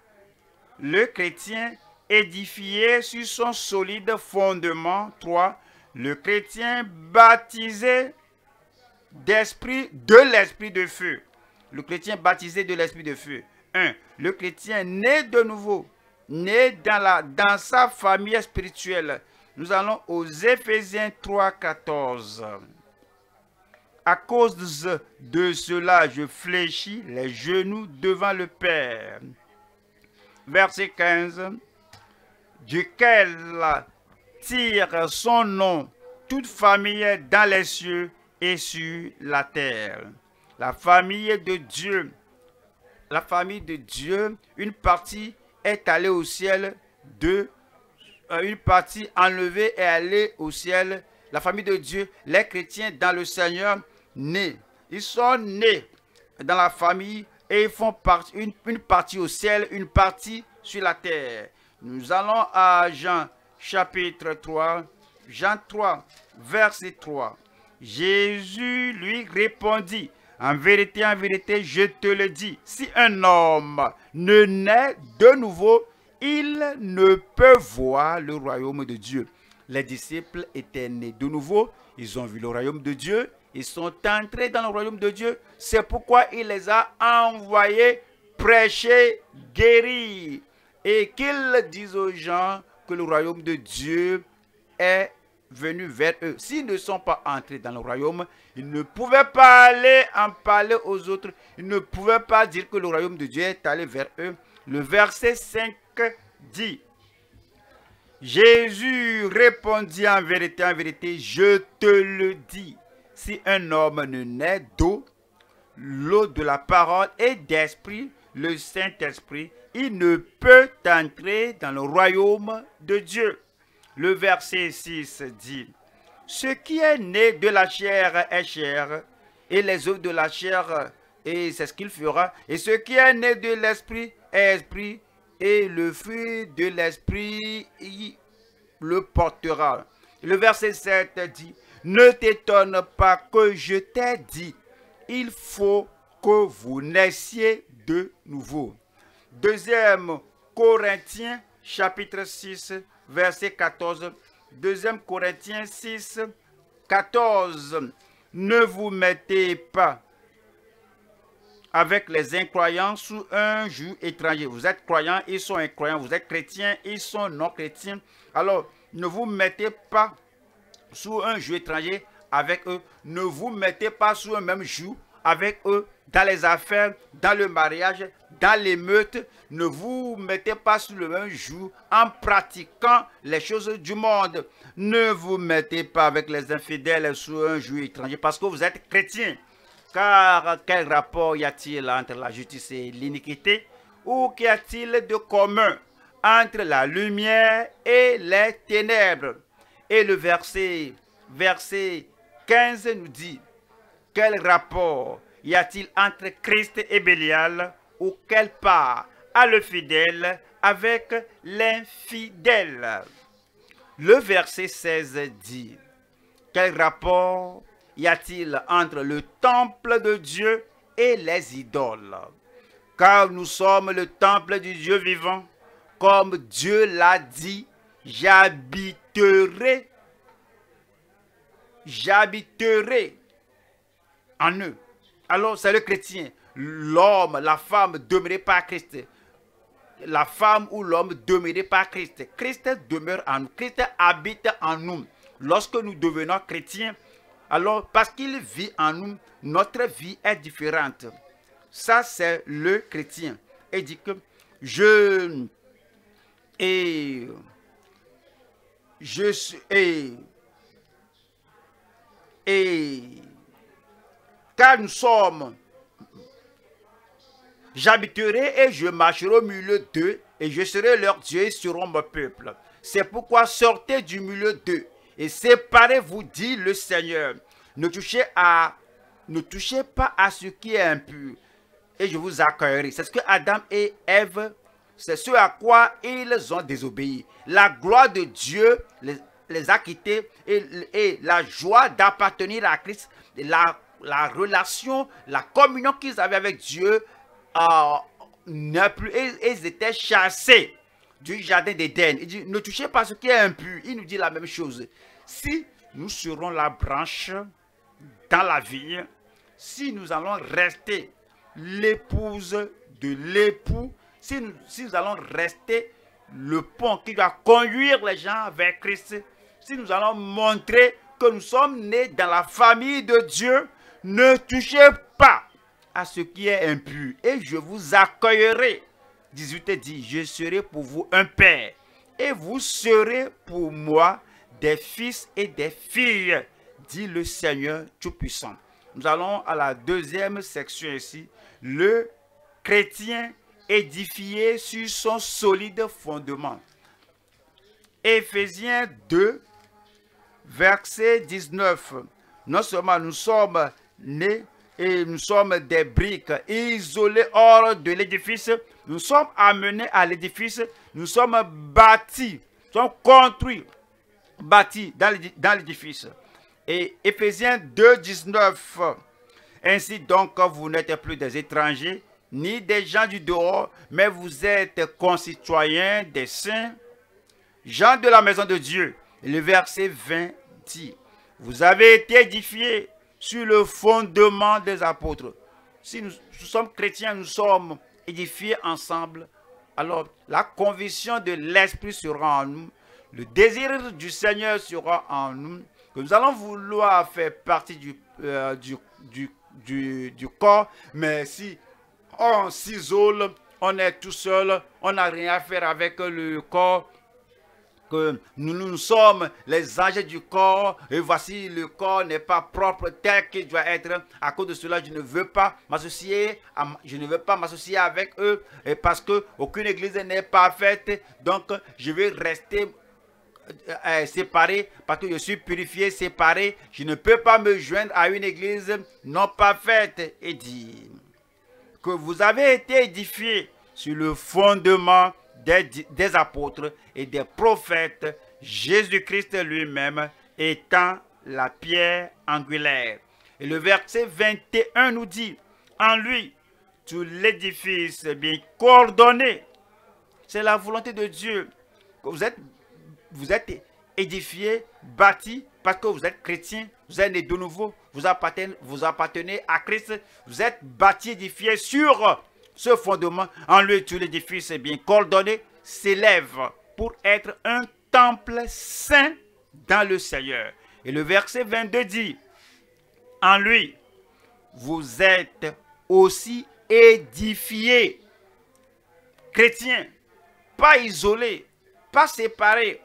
le chrétien édifié sur son solide fondement. 3, le chrétien baptisé de l'esprit de feu. Le chrétien baptisé de l'esprit de feu. 1, le chrétien né de nouveau, né dans sa famille spirituelle. Nous allons aux Éphésiens 3, 14. À cause de cela, je fléchis les genoux devant le Père. Verset 15. Duquel tire son nom toute famille dans les cieux et sur la terre. La famille de Dieu. La famille de Dieu, une partie est allée au ciel, une partie enlevée est allée au ciel. La famille de Dieu, les chrétiens dans le Seigneur, nés. Ils sont nés dans la famille et ils font une partie au ciel, une partie sur la terre. Nous allons à Jean chapitre 3, Jean 3, verset 3. Jésus lui répondit, en vérité, je te le dis, si un homme ne naît de nouveau, il ne peut voir le royaume de Dieu. Les disciples étaient nés de nouveau, ils ont vu le royaume de Dieu, ils sont entrés dans le royaume de Dieu. C'est pourquoi il les a envoyés prêcher, guérir, et qu'ils disent aux gens que le royaume de Dieu est venu vers eux. S'ils ne sont pas entrés dans le royaume, ils ne pouvaient pas aller en parler aux autres. Ils ne pouvaient pas dire que le royaume de Dieu est allé vers eux. Le verset 5 dit, Jésus répondit en vérité, je te le dis, si un homme ne naît d'eau, l'eau de la parole et d'esprit, le Saint-Esprit, il ne peut entrer dans le royaume de Dieu. Le verset 6 dit, ce qui est né de la chair est chair, et les œuvres de la chair, et c'est ce qu'il fera. Et ce qui est né de l'esprit est esprit, et le fruit de l'esprit le portera. Le verset 7 dit, ne t'étonne pas que je t'ai dit, il faut que vous naissiez de nouveau. 2 Corinthiens chapitre 6 verset 14. 2 Corinthiens 6 14. Ne vous mettez pas avec les incroyants sous un joug étranger. Vous êtes croyants, ils sont incroyants. Vous êtes chrétiens, ils sont non chrétiens. Alors, ne vous mettez pas sous un joug étranger avec eux. Ne vous mettez pas sous un même joug avec eux dans les affaires, dans le mariage, dans l'émeute. Ne vous mettez pas sous le même joug en pratiquant les choses du monde. Ne vous mettez pas avec les infidèles sous un joug étranger parce que vous êtes chrétiens. Car quel rapport y a-t-il entre la justice et l'iniquité? Ou qu'y a-t-il de commun entre la lumière et les ténèbres? Et le verset 15 nous dit, quel rapport y a-t-il entre Christ et Bélial? Ou quelle part a le fidèle avec l'infidèle? Le verset 16 dit, quel rapport y a-t-il entre le temple de Dieu et les idoles? Car nous sommes le temple du Dieu vivant, comme Dieu l'a dit, j'habiterai en eux. Alors c'est le chrétien. L'homme, la femme demeurée par Christ. La femme ou l'homme demeuré par Christ. Christ demeure en nous. Christ habite en nous. Lorsque nous devenons chrétiens, alors parce qu'il vit en nous, notre vie est différente. Ça, c'est le chrétien. Il dit que car nous sommes, j'habiterai et je marcherai au milieu d'eux, et je serai leur Dieu, et ils seront mon peuple. C'est pourquoi sortez du milieu d'eux, et séparez-vous, dit le Seigneur. Ne touchez pas à ce qui est impur, et je vous accueillerai. C'est ce que Adam et Ève, c'est ce à quoi ils ont désobéi. La gloire de Dieu les a quittés, et la joie d'appartenir à Christ, la relation, la communion qu'ils avaient avec Dieu, n'a plus. Ils étaient chassés du jardin d'Éden. Il dit, ne touchez pas ce qui est impur. Il nous dit la même chose. Si nous serons la branche dans la vie, si nous allons rester l'épouse de l'époux, si nous allons rester le pont qui doit conduire les gens vers Christ, si nous allons montrer que nous sommes nés dans la famille de Dieu, ne touchez pas à ce qui est impur, et je vous accueillerai. 18 dit, je serai pour vous un père, et vous serez pour moi des fils et des filles, dit le Seigneur Tout-Puissant. Nous allons à la deuxième section ici. Le chrétien édifié sur son solide fondement. Éphésiens 2, verset 19. Non seulement nous sommes nés et nous sommes des briques isolées hors de l'édifice, nous sommes amenés à l'édifice, nous sommes bâtis, nous sommes construits, bâtis dans l'édifice. Et Éphésiens 2, 19. Ainsi donc, vous n'êtes plus des étrangers, ni des gens du dehors, mais vous êtes concitoyens des saints, gens de la maison de Dieu. Et le verset 20 dit, vous avez été édifiés sur le fondement des apôtres. Si nous sommes chrétiens, nous sommes édifiés ensemble, alors la conviction de l'Esprit sera en nous, le désir du Seigneur sera en nous, que nous allons vouloir faire partie du corps, mais si on s'isole, on est tout seul, on n'a rien à faire avec le corps, que nous sommes les anges du corps, et voici le corps n'est pas propre tel qu'il doit être. À cause de cela, je ne veux pas m'associer, avec eux, et parce que aucune église n'est parfaite, donc je vais rester séparé, parce que je suis purifié, séparé. Je ne peux pas me joindre à une église non parfaite. Et dit que vous avez été édifiés sur le fondement des apôtres et des prophètes, Jésus-Christ lui-même étant la pierre angulaire. Et le verset 21 nous dit, en lui, tout l'édifice est bien coordonné. C'est la volonté de Dieu. Vous êtes édifiés, bâtis, parce que vous êtes chrétiens, vous êtes nés de nouveau, vous appartenez à Christ, vous êtes bâtis, édifiés sur ce fondement. En lui, tout l'édifice est bien coordonné, s'élève pour être un temple saint dans le Seigneur. Et le verset 22 dit, en lui, vous êtes aussi édifiés, chrétiens, pas isolés, pas séparés,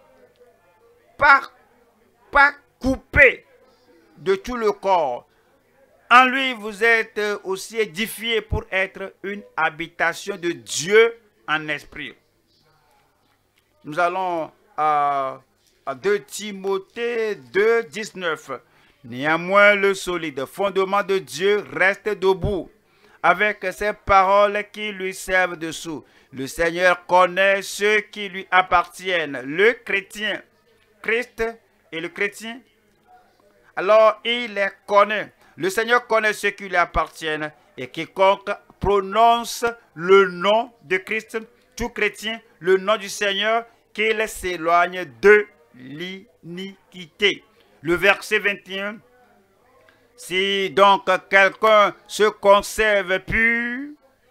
pas coupés de tout le corps. En lui, vous êtes aussi édifiés pour être une habitation de Dieu en esprit. Nous allons à 2 Timothée 2, 19. Néanmoins, le solide fondement de Dieu reste debout, avec ces paroles qui lui servent de sceau. Le Seigneur connaît ceux qui lui appartiennent. Le chrétien, Christ et le chrétien, alors il les connaît. Le Seigneur connaît ceux qui lui appartiennent, et quiconque prononce le nom de Christ, tout chrétien, le nom du Seigneur, qu'il s'éloigne de l'iniquité. Le verset 21, si donc quelqu'un se conserve pur,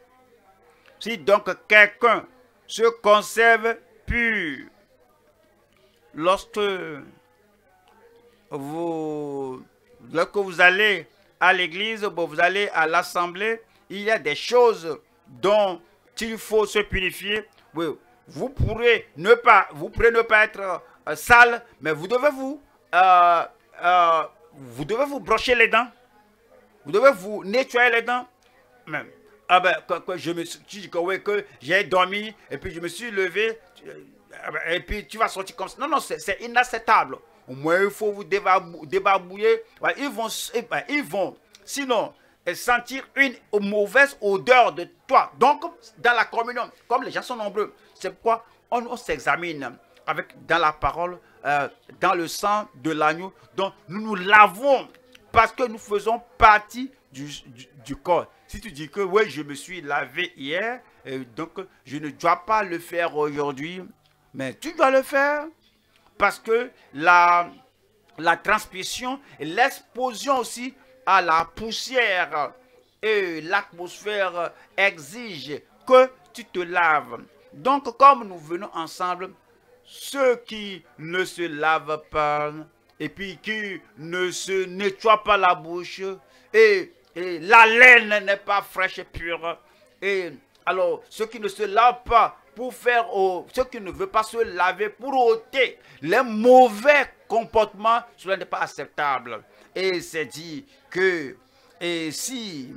lorsque vous allez à l'église, vous allez à l'assemblée, il y a des choses dont il faut se purifier. Oui, vous pourrez ne pas être sale, mais vous devez vous brosser les dents. Vous devez vous nettoyer les dents. Même. Quand je me suis dit que j'ai dormi et puis je me suis levé et puis tu vas sortir comme ça. Non, c'est inacceptable. Au moins, il faut vous débarbouiller. Ouais, ils vont sinon sentir une mauvaise odeur de toi. Donc, dans la communion, comme les gens sont nombreux, c'est pourquoi on s'examine dans la parole, dans le sang de l'agneau. Donc, nous nous lavons parce que nous faisons partie du corps. Si tu dis que oui, je me suis lavé hier, donc je ne dois pas le faire aujourd'hui, mais tu dois le faire parce que la transmission et l'exposition aussi à la poussière et l'atmosphère exige que tu te laves. Donc, comme nous venons ensemble, ceux qui ne se lavent pas et puis qui ne se nettoient pas la bouche et la laine n'est pas fraîche et pure. Et alors, ceux qui ne se lavent pas ceux qui ne veulent pas se laver pour ôter les mauvais comportements, cela n'est pas acceptable. Et c'est dit que si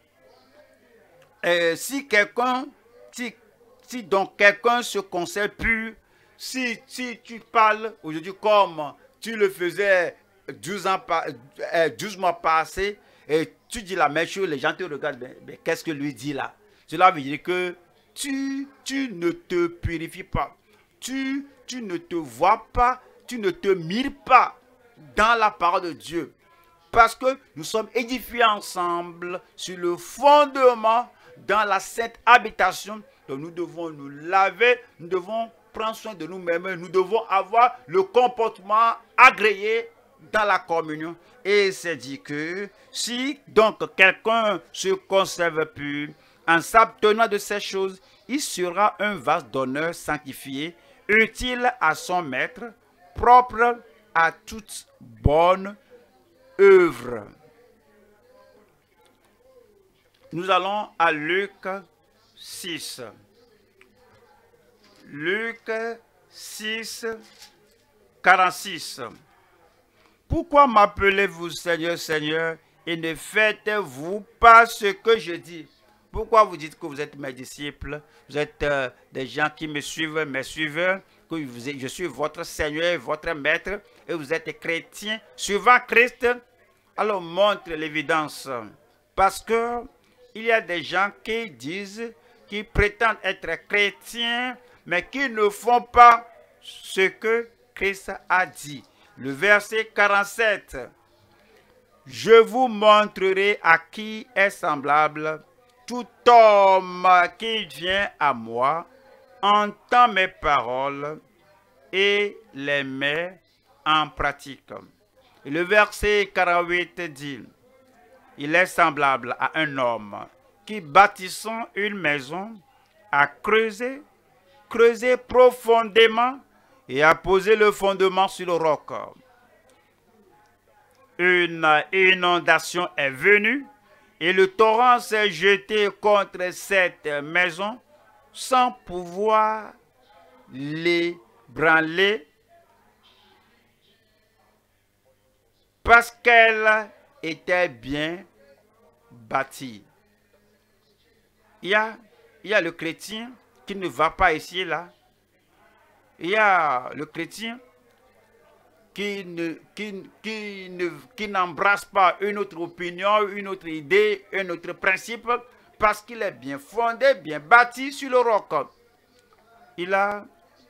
donc quelqu'un se conserve pur, si tu parles aujourd'hui comme tu le faisais 12 mois passés, et tu dis la même chose, les gens te regardent, mais qu'est-ce que lui dit là? Cela veut dire que tu ne te purifies pas, tu ne te vois pas, tu ne te mires pas dans la parole de Dieu. Parce que nous sommes édifiés ensemble sur le fondement dans la sainte habitation. Donc nous devons nous laver, nous devons prendre soin de nous-mêmes, nous devons avoir le comportement agréé dans la communion. Et c'est dit que si donc quelqu'un se conserve pur en s'abstenant de ces choses, il sera un vase d'honneur sanctifié, utile à son maître, propre à toute bonne œuvre. Nous allons à Luc 6. Luc 6, 46. Pourquoi m'appelez-vous Seigneur, Seigneur, et ne faites-vous pas ce que je dis? Pourquoi vous dites que vous êtes mes disciples, vous êtes des gens qui me suivent, mes suiveurs, que je suis votre Seigneur, votre Maître, et vous êtes chrétiens, suivant Christ? Alors montre l'évidence. Parce que il y a des gens qui disent, qui prétendent être chrétiens, mais qui ne font pas ce que Christ a dit. Le verset 47. Je vous montrerai à qui est semblable tout homme qui vient à moi, entend mes paroles et les met en pratique. Et le verset 48 dit, il est semblable à un homme qui, bâtissant une maison, a creusé profondément et a posé le fondement sur le roc. Une inondation est venue et le torrent s'est jeté contre cette maison sans pouvoir l'ébranler parce qu'elle était bien bâtie. Il y a le chrétien qui ne va pas ici et là. Il y a le chrétien qui n'embrasse pas une autre opinion, une autre idée, un autre principe, parce qu'il est bien fondé, bien bâti sur le roc. Il a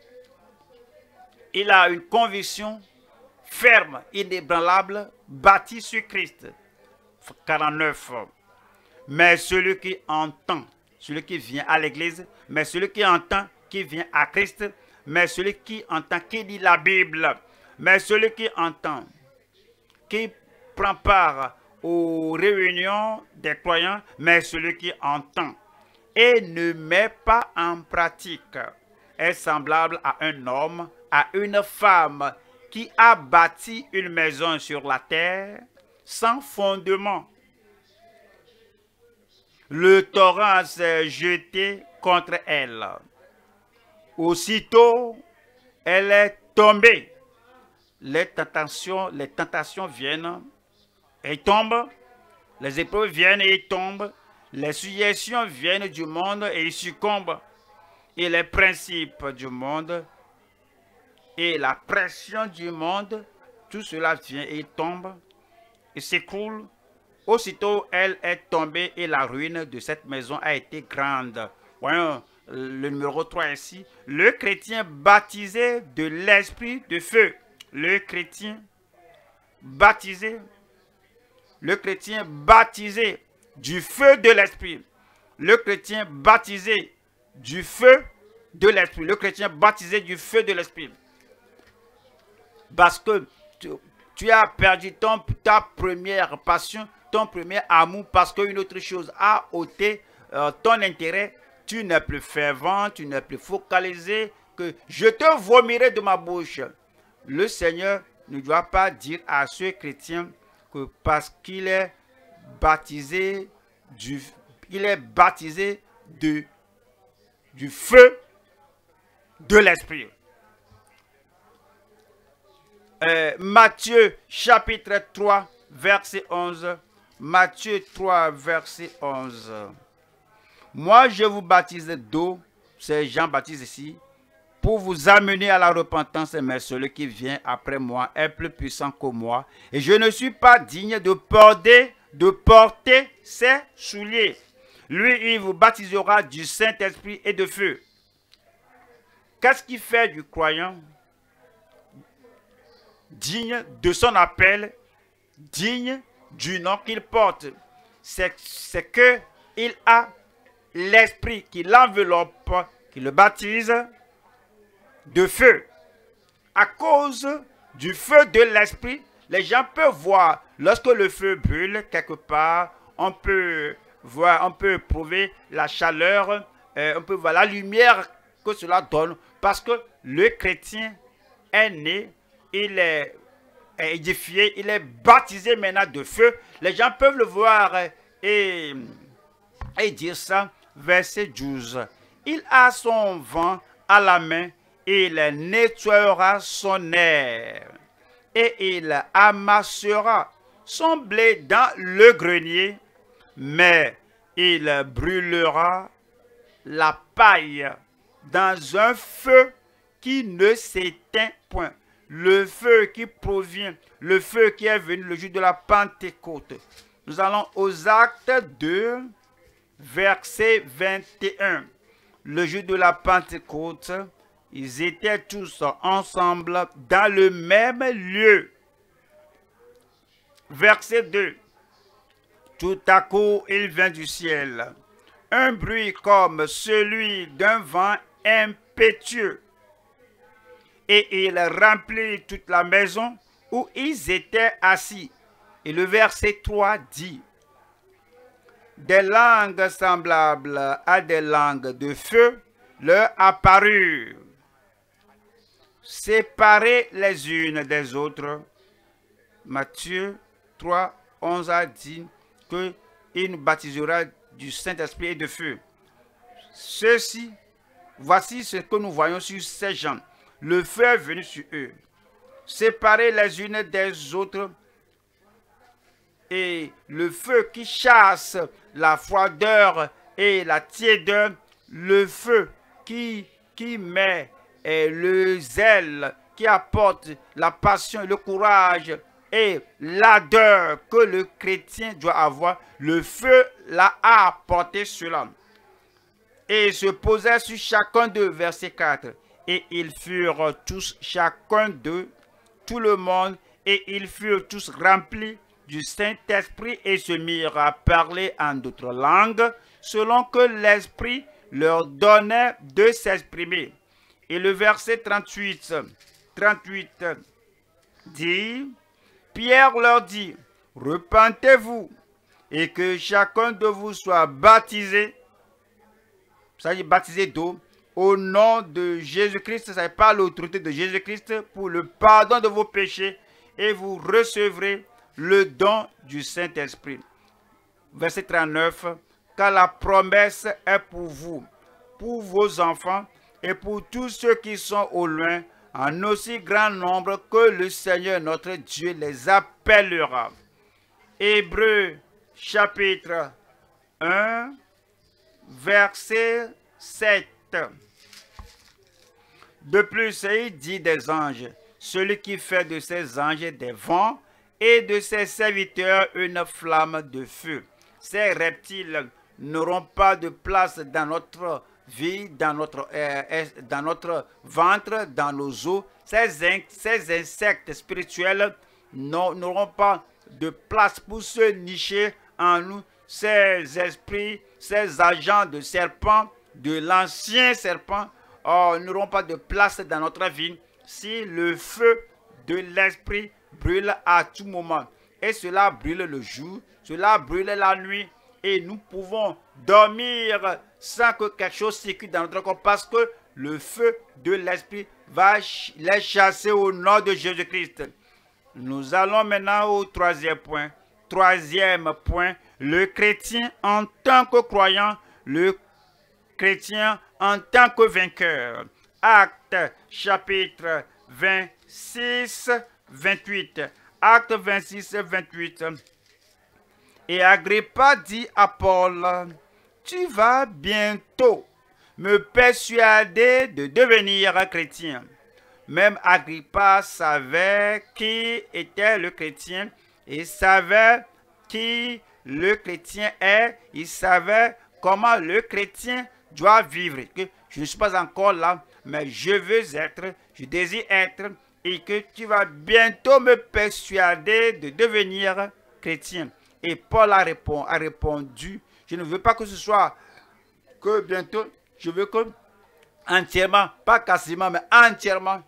une conviction ferme, inébranlable, bâtie sur Christ. 49. Mais celui qui entend, celui qui vient à l'église, mais celui qui entend, qui vient à Christ, mais celui qui entend, qui lit la Bible, mais celui qui entend, qui prend part aux réunions des croyants, mais celui qui entend et ne met pas en pratique est semblable à un homme, à une femme qui a bâti une maison sur la terre sans fondement. Le torrent s'est jeté contre elle. Aussitôt, elle est tombée. Les tentations viennent et tombent. Les épreuves viennent et tombent. Les suggestions viennent du monde et ils succombent. Et les principes du monde et la pression du monde, tout cela vient et tombe et s'écroule. Aussitôt, elle est tombée et la ruine de cette maison a été grande. Voyons le numéro 3 ici. Le chrétien baptisé de l'esprit de feu. Le chrétien baptisé du feu de l'esprit. Le chrétien baptisé du feu de l'esprit. Le chrétien baptisé du feu de l'esprit. Parce que tu as perdu ta première passion, ton premier amour, parce qu'une autre chose a ôté ton intérêt. Tu n'es plus fervent, tu n'es plus focalisé, que je te vomirai de ma bouche. Le Seigneur ne doit pas dire à ce chrétien que parce qu'il est baptisé du feu de l'esprit. Matthieu chapitre 3 verset 11. Matthieu 3 verset 11. Moi je vous baptise d'eau, c'est Jean-Baptiste ici, pour vous amener à la repentance, mais celui qui vient après moi est plus puissant que moi, et je ne suis pas digne de porter ses souliers. Lui, il vous baptisera du Saint-Esprit et de feu. Qu'est-ce qui fait du croyant digne de son appel, digne du nom qu'il porte? C'est qu'il a l'Esprit qui l'enveloppe, qui le baptise de feu. À cause du feu de l'Esprit, les gens peuvent voir, lorsque le feu brûle quelque part, on peut voir, on peut éprouver la chaleur, on peut voir la lumière que cela donne, parce que le chrétien est né, il est édifié, il est baptisé maintenant de feu. Les gens peuvent le voir et dire ça. verset 12. Il a son vent à la main, il nettoiera son air, et il amassera son blé dans le grenier, mais il brûlera la paille dans un feu qui ne s'éteint point. Le feu qui provient, le feu qui est venu le jour de la Pentecôte. Nous allons aux Actes 2, verset 21. Le jour de la Pentecôte, ils étaient tous ensemble dans le même lieu. Verset 2. Tout à coup, il vint du ciel un bruit comme celui d'un vent impétueux, et il remplit toute la maison où ils étaient assis. Et le verset 3 dit: des langues semblables à des langues de feu leur apparurent, séparées les unes des autres. Matthieu 3, 11 a dit qu'il nous baptisera du Saint-Esprit et de feu. Voici ce que nous voyons sur ces gens. Le feu est venu sur eux, séparés les unes des autres, et le feu qui chasse la froideur et la tiédeur, le feu qui met le zèle, qui apporte la passion, le courage et l'ardeur que le chrétien doit avoir, le feu l'a apporté cela. Et se posait sur chacun d'eux, verset 4. Et ils furent tous, chacun d'eux, tout le monde, et ils furent tous remplis du Saint-Esprit et se mirent à parler en d'autres langues, selon que l'Esprit leur donnait de s'exprimer. Et le verset 38 dit: Pierre leur dit: repentez-vous et que chacun de vous soit baptisé, ça dit baptisé d'eau, au nom de Jésus-Christ, ça n'est pas l'autorité de Jésus-Christ, pour le pardon de vos péchés, et vous recevrez le don du Saint-Esprit. Verset 39, car la promesse est pour vous, pour vos enfants, et pour tous ceux qui sont au loin, en aussi grand nombre que le Seigneur notre Dieu les appellera. Hébreux chapitre 1, verset 7. De plus, il dit des anges, celui qui fait de ses anges des vents et de ses serviteurs une flamme de feu. Ces reptiles n'auront pas de place dans notre vie, dans notre ventre, dans nos os. Ces insectes spirituels n'auront pas de place pour se nicher en nous. Ces esprits, ces agents de serpent, de l'ancien serpent, n'auront pas de place dans notre vie si le feu de l'esprit brûle à tout moment. Et cela brûle le jour, cela brûle la nuit, et nous pouvons dormir sans que quelque chose circule dans notre corps, parce que le feu de l'esprit va les chasser au nom de Jésus-Christ. Nous allons maintenant au troisième point. Troisième point, le chrétien en tant que croyant, le chrétien en tant que vainqueur. Actes chapitre 26, 28. Acte 26, 28. Et Agrippa dit à Paul: tu vas bientôt me persuader de devenir chrétien. Même Agrippa savait qui était le chrétien, il savait qui le chrétien est, il savait comment le chrétien doit vivre. Que je ne suis pas encore là, mais je veux être, je désire être, et que tu vas bientôt me persuader de devenir chrétien. Et Paul a répondu: je ne veux pas que ce soit que bientôt, je veux que entièrement, pas quasiment, mais entièrement.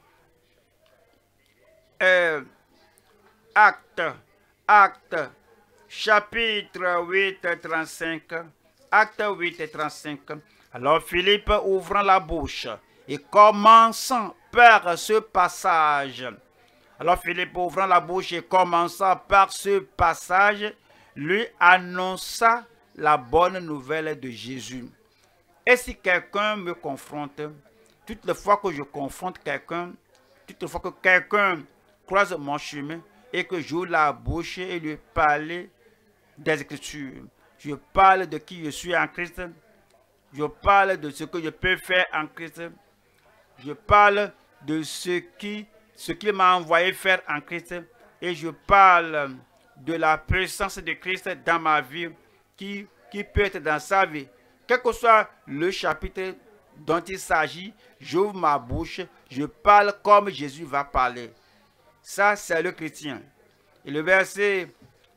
Acte, chapitre 8, 35. Acte 8, 35. Alors Philippe, ouvrant la bouche et commençant par ce passage. Alors Philippe, ouvrant la bouche et commençant par ce passage, lui annonça la bonne nouvelle de Jésus. Et si quelqu'un me confronte, toutes les fois que je confronte quelqu'un, toutes les fois que quelqu'un croise mon chemin et que j'ouvre la bouche et lui parle des Écritures, je parle de qui je suis en Christ, je parle de ce que je peux faire en Christ, je parle de ce qu'il m'a envoyé faire en Christ, et je parle de la présence de Christ dans ma vie, qui peut être dans sa vie. Quel que soit le chapitre dont il s'agit, j'ouvre ma bouche, je parle comme Jésus va parler. Ça, c'est le chrétien. Et le verset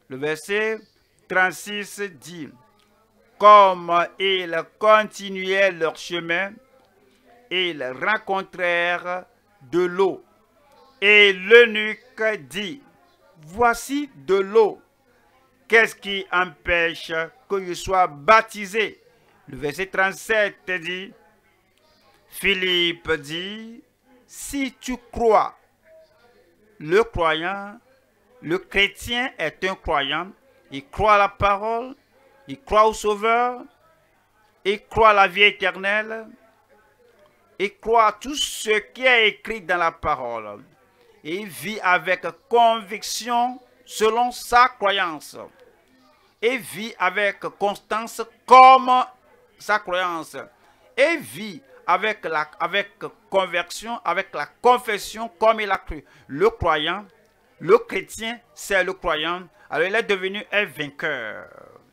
36 dit, comme ils continuaient leur chemin, ils rencontrèrent de l'eau. Et l'eunuque dit, voici de l'eau. Qu'est-ce qui empêche que je sois baptisé? Le verset 37 dit, Philippe dit, si tu crois, le croyant, le chrétien est un croyant, il croit à la parole, il croit au Sauveur, il croit à la vie éternelle, il croit à tout ce qui est écrit dans la parole. Et il vit avec conviction selon sa croyance. Et vit avec constance comme sa croyance. Et vit avec conversion, avec la confession comme il a cru. Le croyant, le chrétien, c'est le croyant. Alors il est devenu un vainqueur.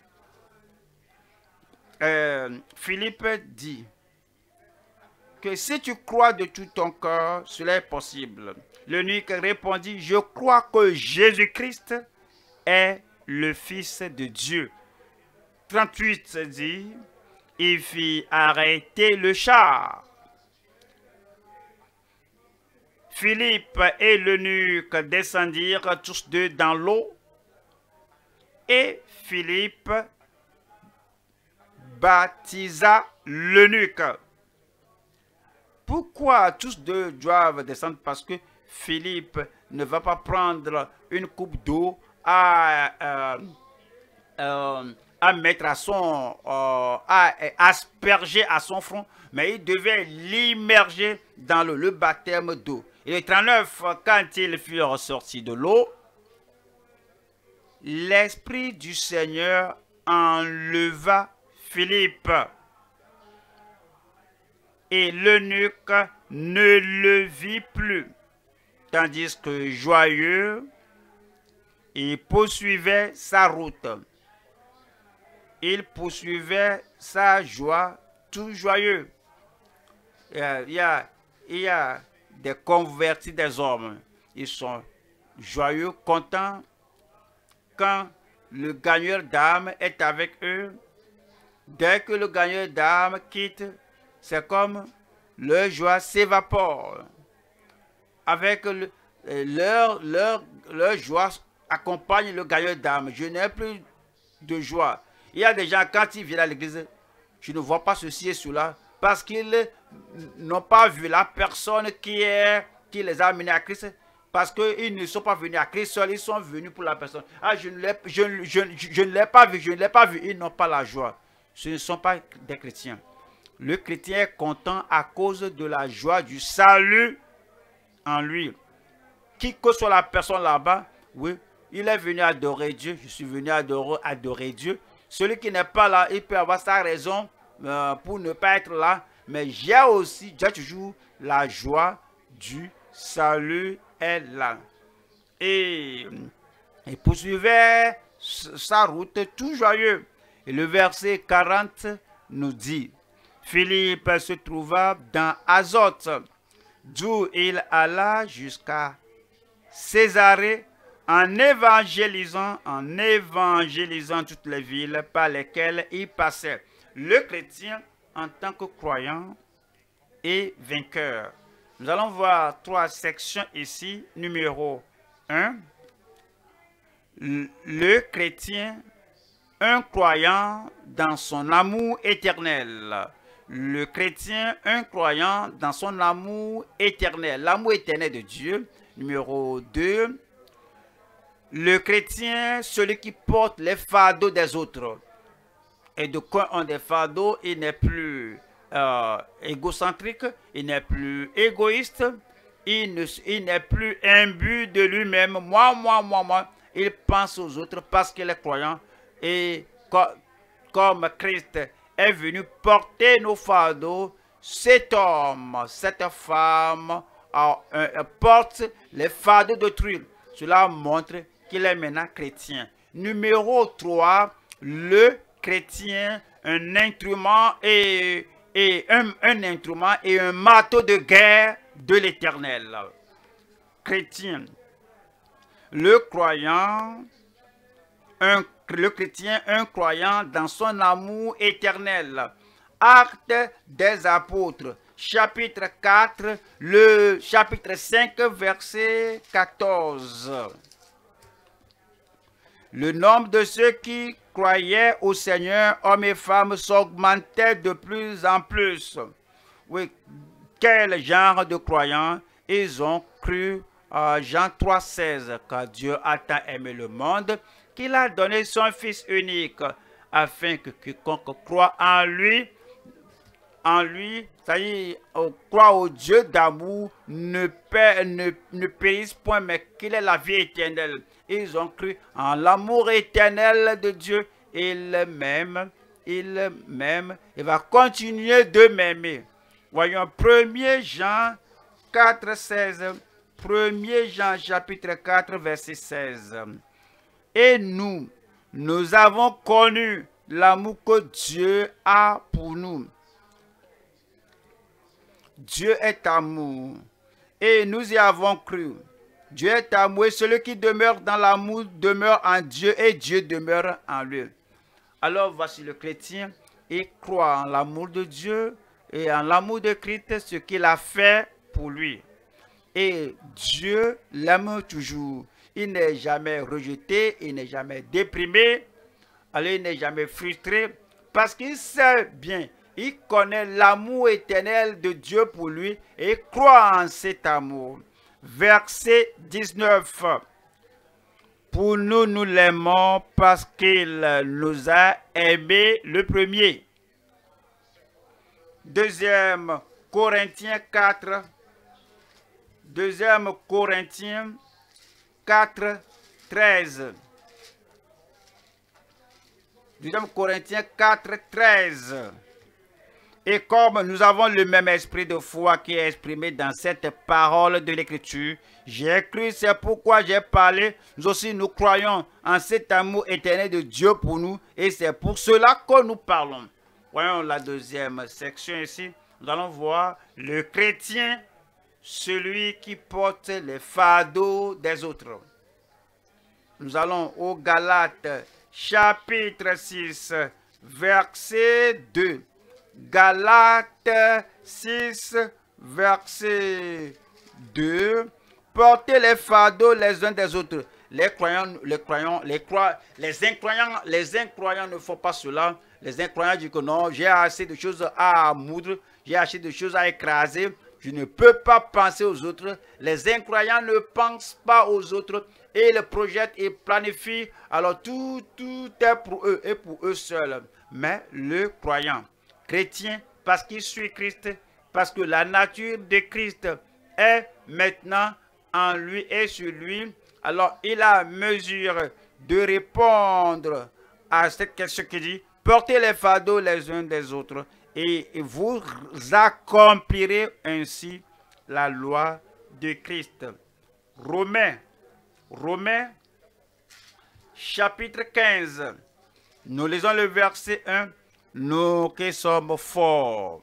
Philippe dit que si tu crois de tout ton cœur, cela est possible. L'eunuque répondit, je crois que Jésus-Christ est le Fils de Dieu. 38 dit, il fit arrêter le char. Philippe et l'eunuque descendirent tous deux dans l'eau, et Philippe baptisa l'eunuque. Pourquoi tous deux doivent descendre? Parce que Philippe ne va pas prendre une coupe d'eau à mettre à asperger à son front, mais il devait l'immerger dans le baptême d'eau. Et le 39, quand ils furent sortis de l'eau, l'Esprit du Seigneur enleva Philippe. Et l'eunuque ne le vit plus, tandis que joyeux, il poursuivait sa route. Il poursuivait sa joie, tout joyeux. Il y a des convertis des hommes. Ils sont joyeux, contents quand le gagneur d'âme est avec eux. Dès que le gagneur d'âme quitte, c'est comme leur joie s'évapore. Avec leur joie accompagne le gagneur d'âme. Je n'ai plus de joie. Il y a des gens, quand ils viennent à l'église, je ne vois pas ceci et cela, parce qu'ils n'ont pas vu la personne qui les a amenés à Christ, parce qu'ils ne sont pas venus à Christ seuls, ils sont venus pour la personne. Ah, je ne l'ai pas vu, je ne l'ai pas vu. Ils n'ont pas la joie. Ce ne sont pas des chrétiens. Le chrétien est content à cause de la joie du salut en lui. Qui que soit la personne là-bas, oui, il est venu adorer Dieu, je suis venu adorer Dieu. Celui qui n'est pas là, il peut avoir sa raison pour ne pas être là, mais j'ai toujours la joie du salut est là. Et il poursuivait sa route tout joyeux. Et le verset 40 nous dit, Philippe se trouva dans Azote, d'où il alla jusqu'à Césarée, en évangélisant toutes les villes par lesquelles il passait. Le chrétien, en tant que croyant, est vainqueur. Nous allons voir 3 sections ici. Numéro 1. Le chrétien, un croyant dans son amour éternel. Le chrétien, un croyant dans son amour éternel. L'amour éternel de Dieu. Numéro 2. Le chrétien, celui qui porte les fardeaux des autres. Et de quoi ont des fardeaux, il n'est plus égocentrique, il n'est plus égoïste, il n'est plus imbu de lui-même. Moi. Il pense aux autres parce qu'il est croyant. Et comme Christ est venu porter nos fardeaux, cet homme, cette femme porte les fardeaux d'autrui. Cela montre qu'il est maintenant chrétien. Numéro 3, le chrétien, un instrument et un instrument et un marteau de guerre de l'Éternel. Chrétien, le chrétien, un croyant dans son amour éternel. Actes des apôtres, chapitre 4, le chapitre 5, verset 14. Le nombre de ceux qui croyaient au Seigneur, hommes et femmes, s'augmentait de plus en plus. Oui, quel genre de croyants? Ils ont cru à Jean 3,16, car Dieu a tant aimé le monde qu'il a donné son Fils unique, afin que quiconque croit en lui, c'est-à-dire croit au Dieu d'amour, ne périsse point, mais qu'il ait la vie éternelle. Ils ont cru en l'amour éternel de Dieu. Il m'aime, il va continuer de m'aimer. Voyons 1 Jean 4, 16. 1 Jean chapitre 4, verset 16. Et nous avons connu l'amour que Dieu a pour nous. Dieu est amour, et nous y avons cru. Dieu est amour, et celui qui demeure dans l'amour demeure en Dieu, et Dieu demeure en lui. Alors voici le chrétien, il croit en l'amour de Dieu et en l'amour de Christ, ce qu'il a fait pour lui. Et Dieu l'aime toujours. Il n'est jamais rejeté, il n'est jamais déprimé, alors il n'est jamais frustré, parce qu'il sait bien. Il connaît l'amour éternel de Dieu pour lui et croit en cet amour. Verset 19. Pour nous, nous l'aimons parce qu'il nous a aimés le premier. 2 Corinthiens 4. 2 Corinthiens 4, 13. 2 Corinthiens 4, 13. Et comme nous avons le même esprit de foi qui est exprimé dans cette parole de l'Écriture, j'ai cru, c'est pourquoi j'ai parlé. Nous aussi, nous croyons en cet amour éternel de Dieu pour nous, et c'est pour cela que nous parlons. Voyons la deuxième section ici. Nous allons voir le chrétien, celui qui porte les fardeaux des autres. Nous allons au Galates, chapitre 6, verset 2. Galates 6, verset 2. Portez les fardeaux les uns des autres. Les incroyants ne font pas cela. Les incroyants disent que non, j'ai assez de choses à moudre, j'ai assez de choses à écraser. Je ne peux pas penser aux autres. Les incroyants ne pensent pas aux autres et le projettent et planifient. Alors tout est pour eux et pour eux seuls. Mais le croyant chrétien, parce qu'il suit Christ, parce que la nature de Christ est maintenant en lui et sur lui, alors il a mesure de répondre à cette question qui dit « Portez les fardeaux les uns des autres et vous accomplirez ainsi la loi de Christ. » Romains, chapitre 15. Nous lisons le verset 1. Nous qui sommes forts.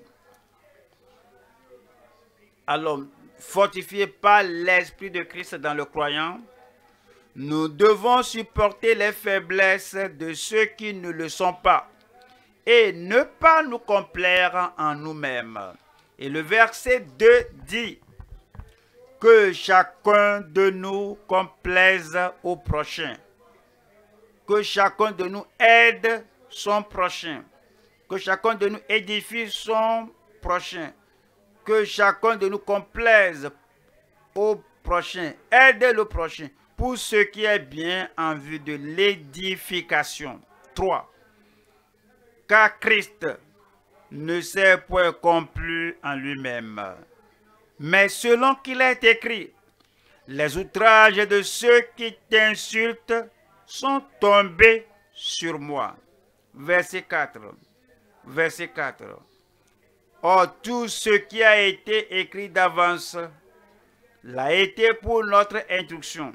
Alors, fortifiés par l'Esprit de Christ dans le croyant, nous devons supporter les faiblesses de ceux qui ne le sont pas et ne pas nous complaire en nous-mêmes. Et le verset 2 dit que chacun de nous complaise au prochain, que chacun de nous aide son prochain, que chacun de nous édifie son prochain, que chacun de nous complaise au prochain, aide le prochain pour ce qui est bien en vue de l'édification. 3. Car Christ ne s'est point complu en lui-même. Mais selon qu'il est écrit, les outrages de ceux qui t'insultent sont tombés sur moi. Verset 4. Verset 4. Or, tout ce qui a été écrit d'avance l'a été pour notre instruction.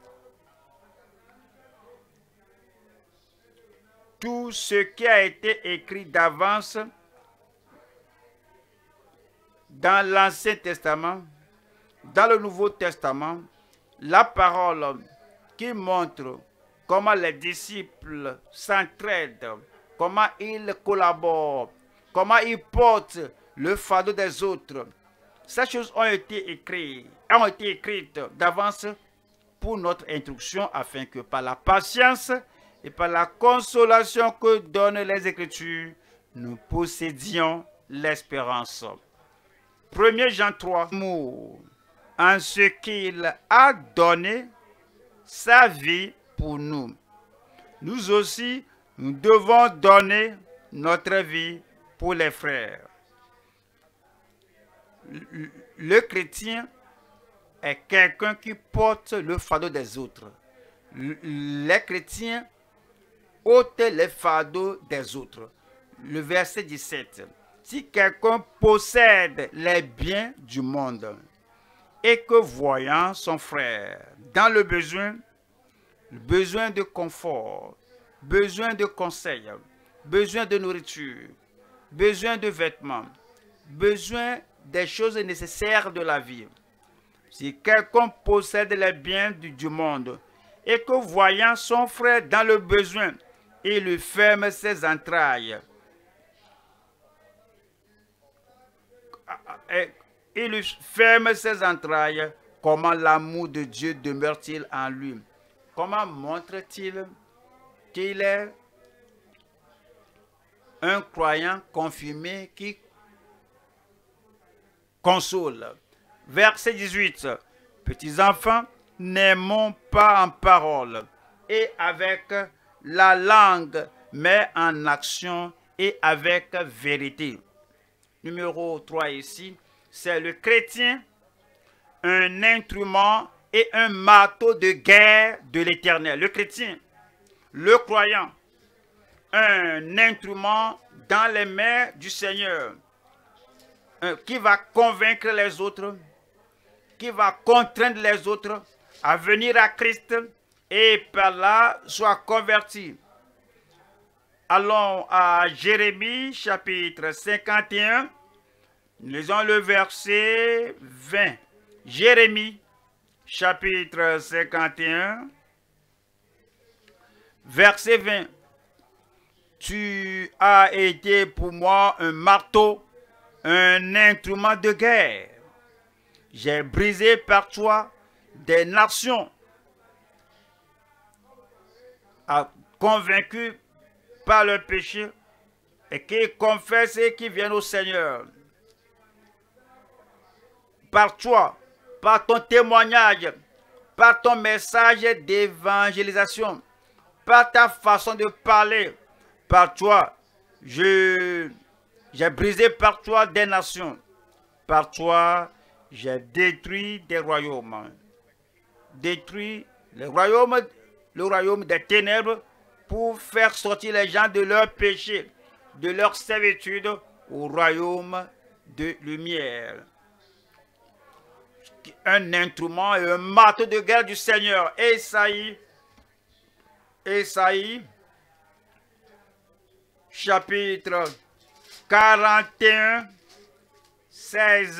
Tout ce qui a été écrit d'avance dans l'Ancien Testament, dans le Nouveau Testament, la parole qui montre comment les disciples s'entraident, comment ils collaborent, comment ils portent le fardeau des autres. Ces choses ont été écrites d'avance pour notre instruction, afin que par la patience et par la consolation que donnent les Écritures, nous possédions l'espérance. 1 Jean 3, en ce qu'il a donné sa vie pour nous. Nous aussi, nous devons donner notre vie pour les frères. Le chrétien est quelqu'un qui porte le fardeau des autres. Les chrétiens ôtent les fardeaux des autres. Le verset 17. Si quelqu'un possède les biens du monde et que voyant son frère dans le besoin de confort, besoin de conseil, besoin de nourriture, besoin de vêtements, besoin des choses nécessaires de la vie. Si quelqu'un possède les biens du monde et que voyant son frère dans le besoin, il lui ferme ses entrailles, il lui ferme ses entrailles, comment l'amour de Dieu demeure-t-il en lui? Comment montre-t-il qu'il est un croyant confirmé qui console? Verset 18. Petits enfants, n'aimons pas en parole et avec la langue, mais en action et avec vérité. Numéro 3 ici, c'est le chrétien, un instrument et un marteau de guerre de l'Éternel. Le chrétien, le croyant, un instrument dans les mains du Seigneur, qui va convaincre les autres, qui va contraindre les autres à venir à Christ et par là soit convertis. Allons à Jérémie chapitre 51, lisons le verset 20. Jérémie chapitre 51, verset 20. Tu as été pour moi un marteau, un instrument de guerre. J'ai brisé par toi des nations, convaincus par le péché et qui confessent et qui viennent au Seigneur. Par toi, par ton témoignage, par ton message d'évangélisation, par ta façon de parler, par toi, j'ai brisé par toi des nations. Par toi, j'ai détruit des royaumes. Détruit le royaume des ténèbres pour faire sortir les gens de leur péché, de leur servitude au royaume de lumière. Un instrument et un marteau de guerre du Seigneur. Ésaïe chapitre 41, 16.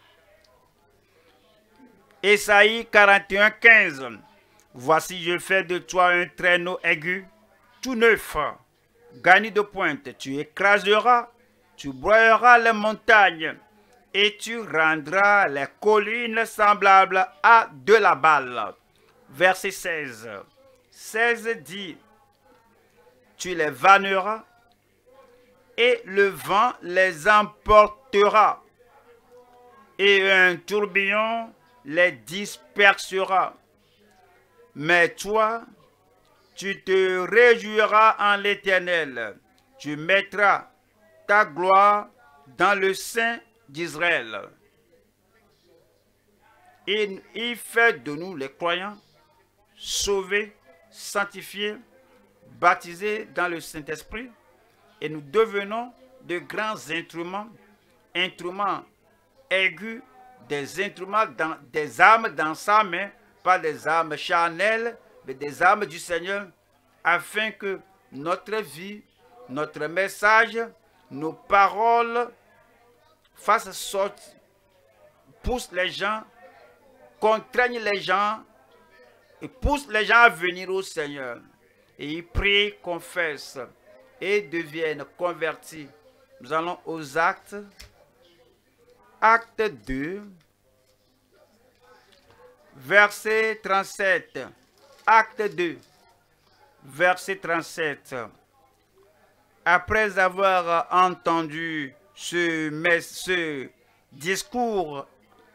Ésaïe 41, 15. Voici, je fais de toi un traîneau aigu, tout neuf, garni de pointe. Tu écraseras, tu broyeras les montagnes et tu rendras les collines semblables à de la balle. Verset 16. 16 dit, tu les vanneras et le vent les emportera et un tourbillon les dispersera. Mais toi, tu te réjouiras en l'Éternel. Tu mettras ta gloire dans le sein d'Israël. Et il fait de nous les croyants, sauvés, sanctifiés, baptisés dans le Saint-Esprit, et nous devenons de grands instruments, instruments aigus, des armes dans sa main, pas des armes charnelles, mais des armes du Seigneur, afin que notre vie, notre message, nos paroles fassent sorte, poussent les gens, contraignent les gens et poussent les gens à venir au Seigneur. Et ils prient, confessent et deviennent convertis. Nous allons aux actes. Acte 2, verset 37. Acte 2, verset 37. Après avoir entendu ce discours,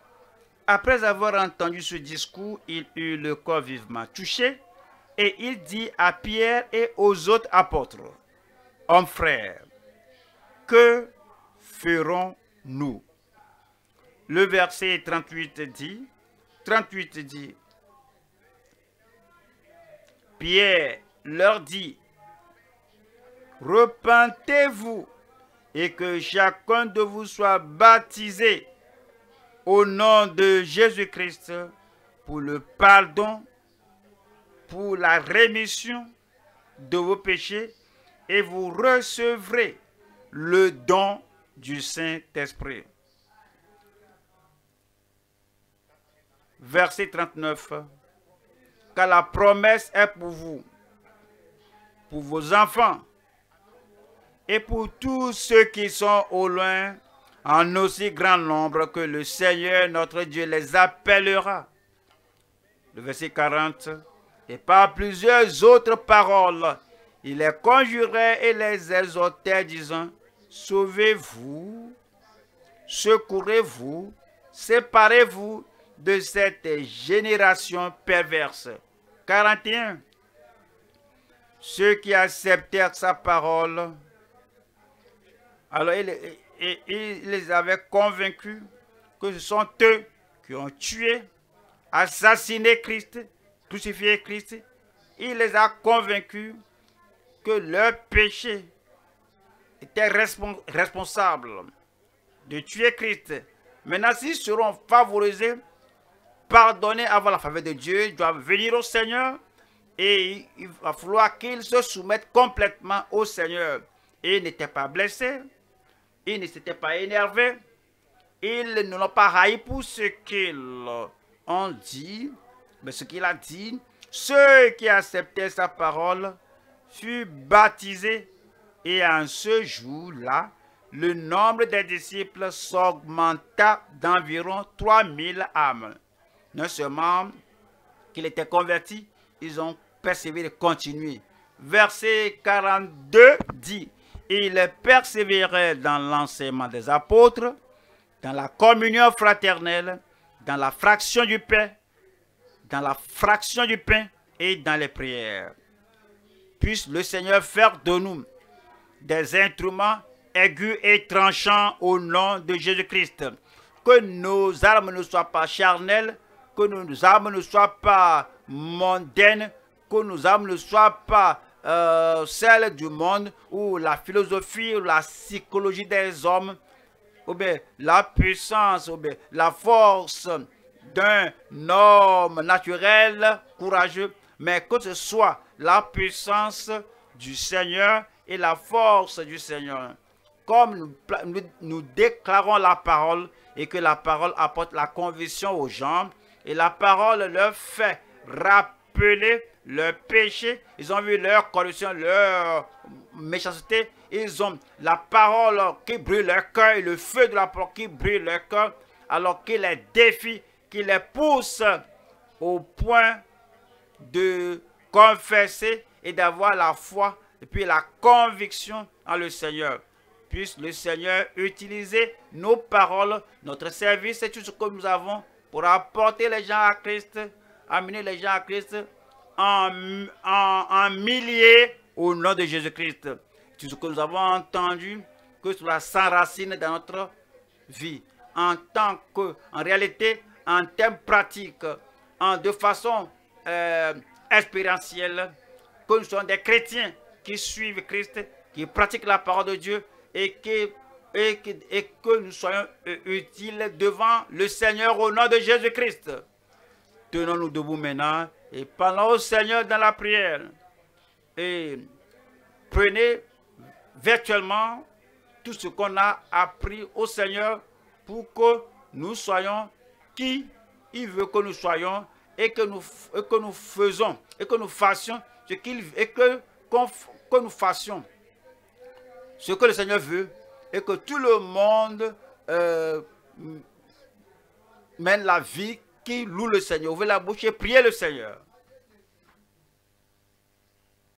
il eut le corps vivement touché et il dit à Pierre et aux autres apôtres, « Hommes frères, que ferons-nous » Le verset 38 dit, Pierre leur dit, repentez-vous et que chacun de vous soit baptisé au nom de Jésus-Christ pour le pardon, pour la rémission de vos péchés, et vous recevrez le don du Saint-Esprit. Verset 39. Car la promesse est pour vous, pour vos enfants, et pour tous ceux qui sont au loin, en aussi grand nombre que le Seigneur notre Dieu les appellera. Le verset 40. Et par plusieurs autres paroles, il les conjurait et les exhortait, disant, sauvez-vous, secourez-vous, séparez-vous de cette génération perverse. 41. Ceux qui acceptèrent sa parole, alors il les avait convaincus que ce sont eux qui ont tué, assassiné Christ, crucifié Christ. Il les a convaincus que leur péché était responsable de tuer Christ. Maintenant, s'ils seront favorisés, pardonnés avant la faveur de Dieu, ils doivent venir au Seigneur et il va falloir qu'ils se soumettent complètement au Seigneur. Ils n'étaient pas blessés, ils ne s'étaient pas énervés, ils ne l'ont pas haï pour ce qu'ils ont dit, mais ce qu'il a dit. Ceux qui acceptaient sa parole furent baptisés et en ce jour-là, le nombre des disciples s'augmenta d'environ 3000 âmes. Non seulement qu'ils étaient convertis, ils ont persévéré, continué. Verset 42 dit, ils persévéraient dans l'enseignement des apôtres, dans la communion fraternelle, dans la fraction du pain, et dans les prières. Puisse le Seigneur faire de nous des instruments aigus et tranchants au nom de Jésus-Christ. Que nos armes ne soient pas charnelles, que nos armes ne soient pas mondaines, que nos armes ne soient pas celles du monde ou la philosophie ou la psychologie des hommes, ou bien la puissance, ou bien la force d'un homme naturel, courageux, mais que ce soit la puissance du Seigneur et la force du Seigneur. Comme nous déclarons la parole et que la parole apporte la conviction aux gens et la parole leur fait rappeler leur péché, ils ont vu leur corruption, leur méchanceté, ils ont la parole qui brûle leur cœur et le feu de la parole qui brûle leur cœur, alors qu'il les défie, qu'il les pousse au point de confesser et d'avoir la foi et puis la conviction en le Seigneur. Puisse le Seigneur utiliser nos paroles, notre service et tout ce que nous avons pour apporter les gens à Christ, amener les gens à Christ en milliers au nom de Jésus-Christ. Tout ce que nous avons entendu, que cela s'enracine dans notre vie. En réalité, en termes pratiques, de façon expérientielle, que nous sommes des chrétiens qui suivent Christ, qui pratiquent la parole de Dieu et que nous soyons utiles devant le Seigneur au nom de Jésus-Christ. Tenons-nous debout maintenant et parlons au Seigneur dans la prière. Et prenez virtuellement tout ce qu'on a appris au Seigneur pour que nous soyons qui il veut que nous soyons et que nous faisons et que nous fassions ce qu'il veut et que nous fassions ce que le Seigneur veut et que tout le monde mène la vie qui loue le Seigneur. Ouvrez la bouche et priez le Seigneur.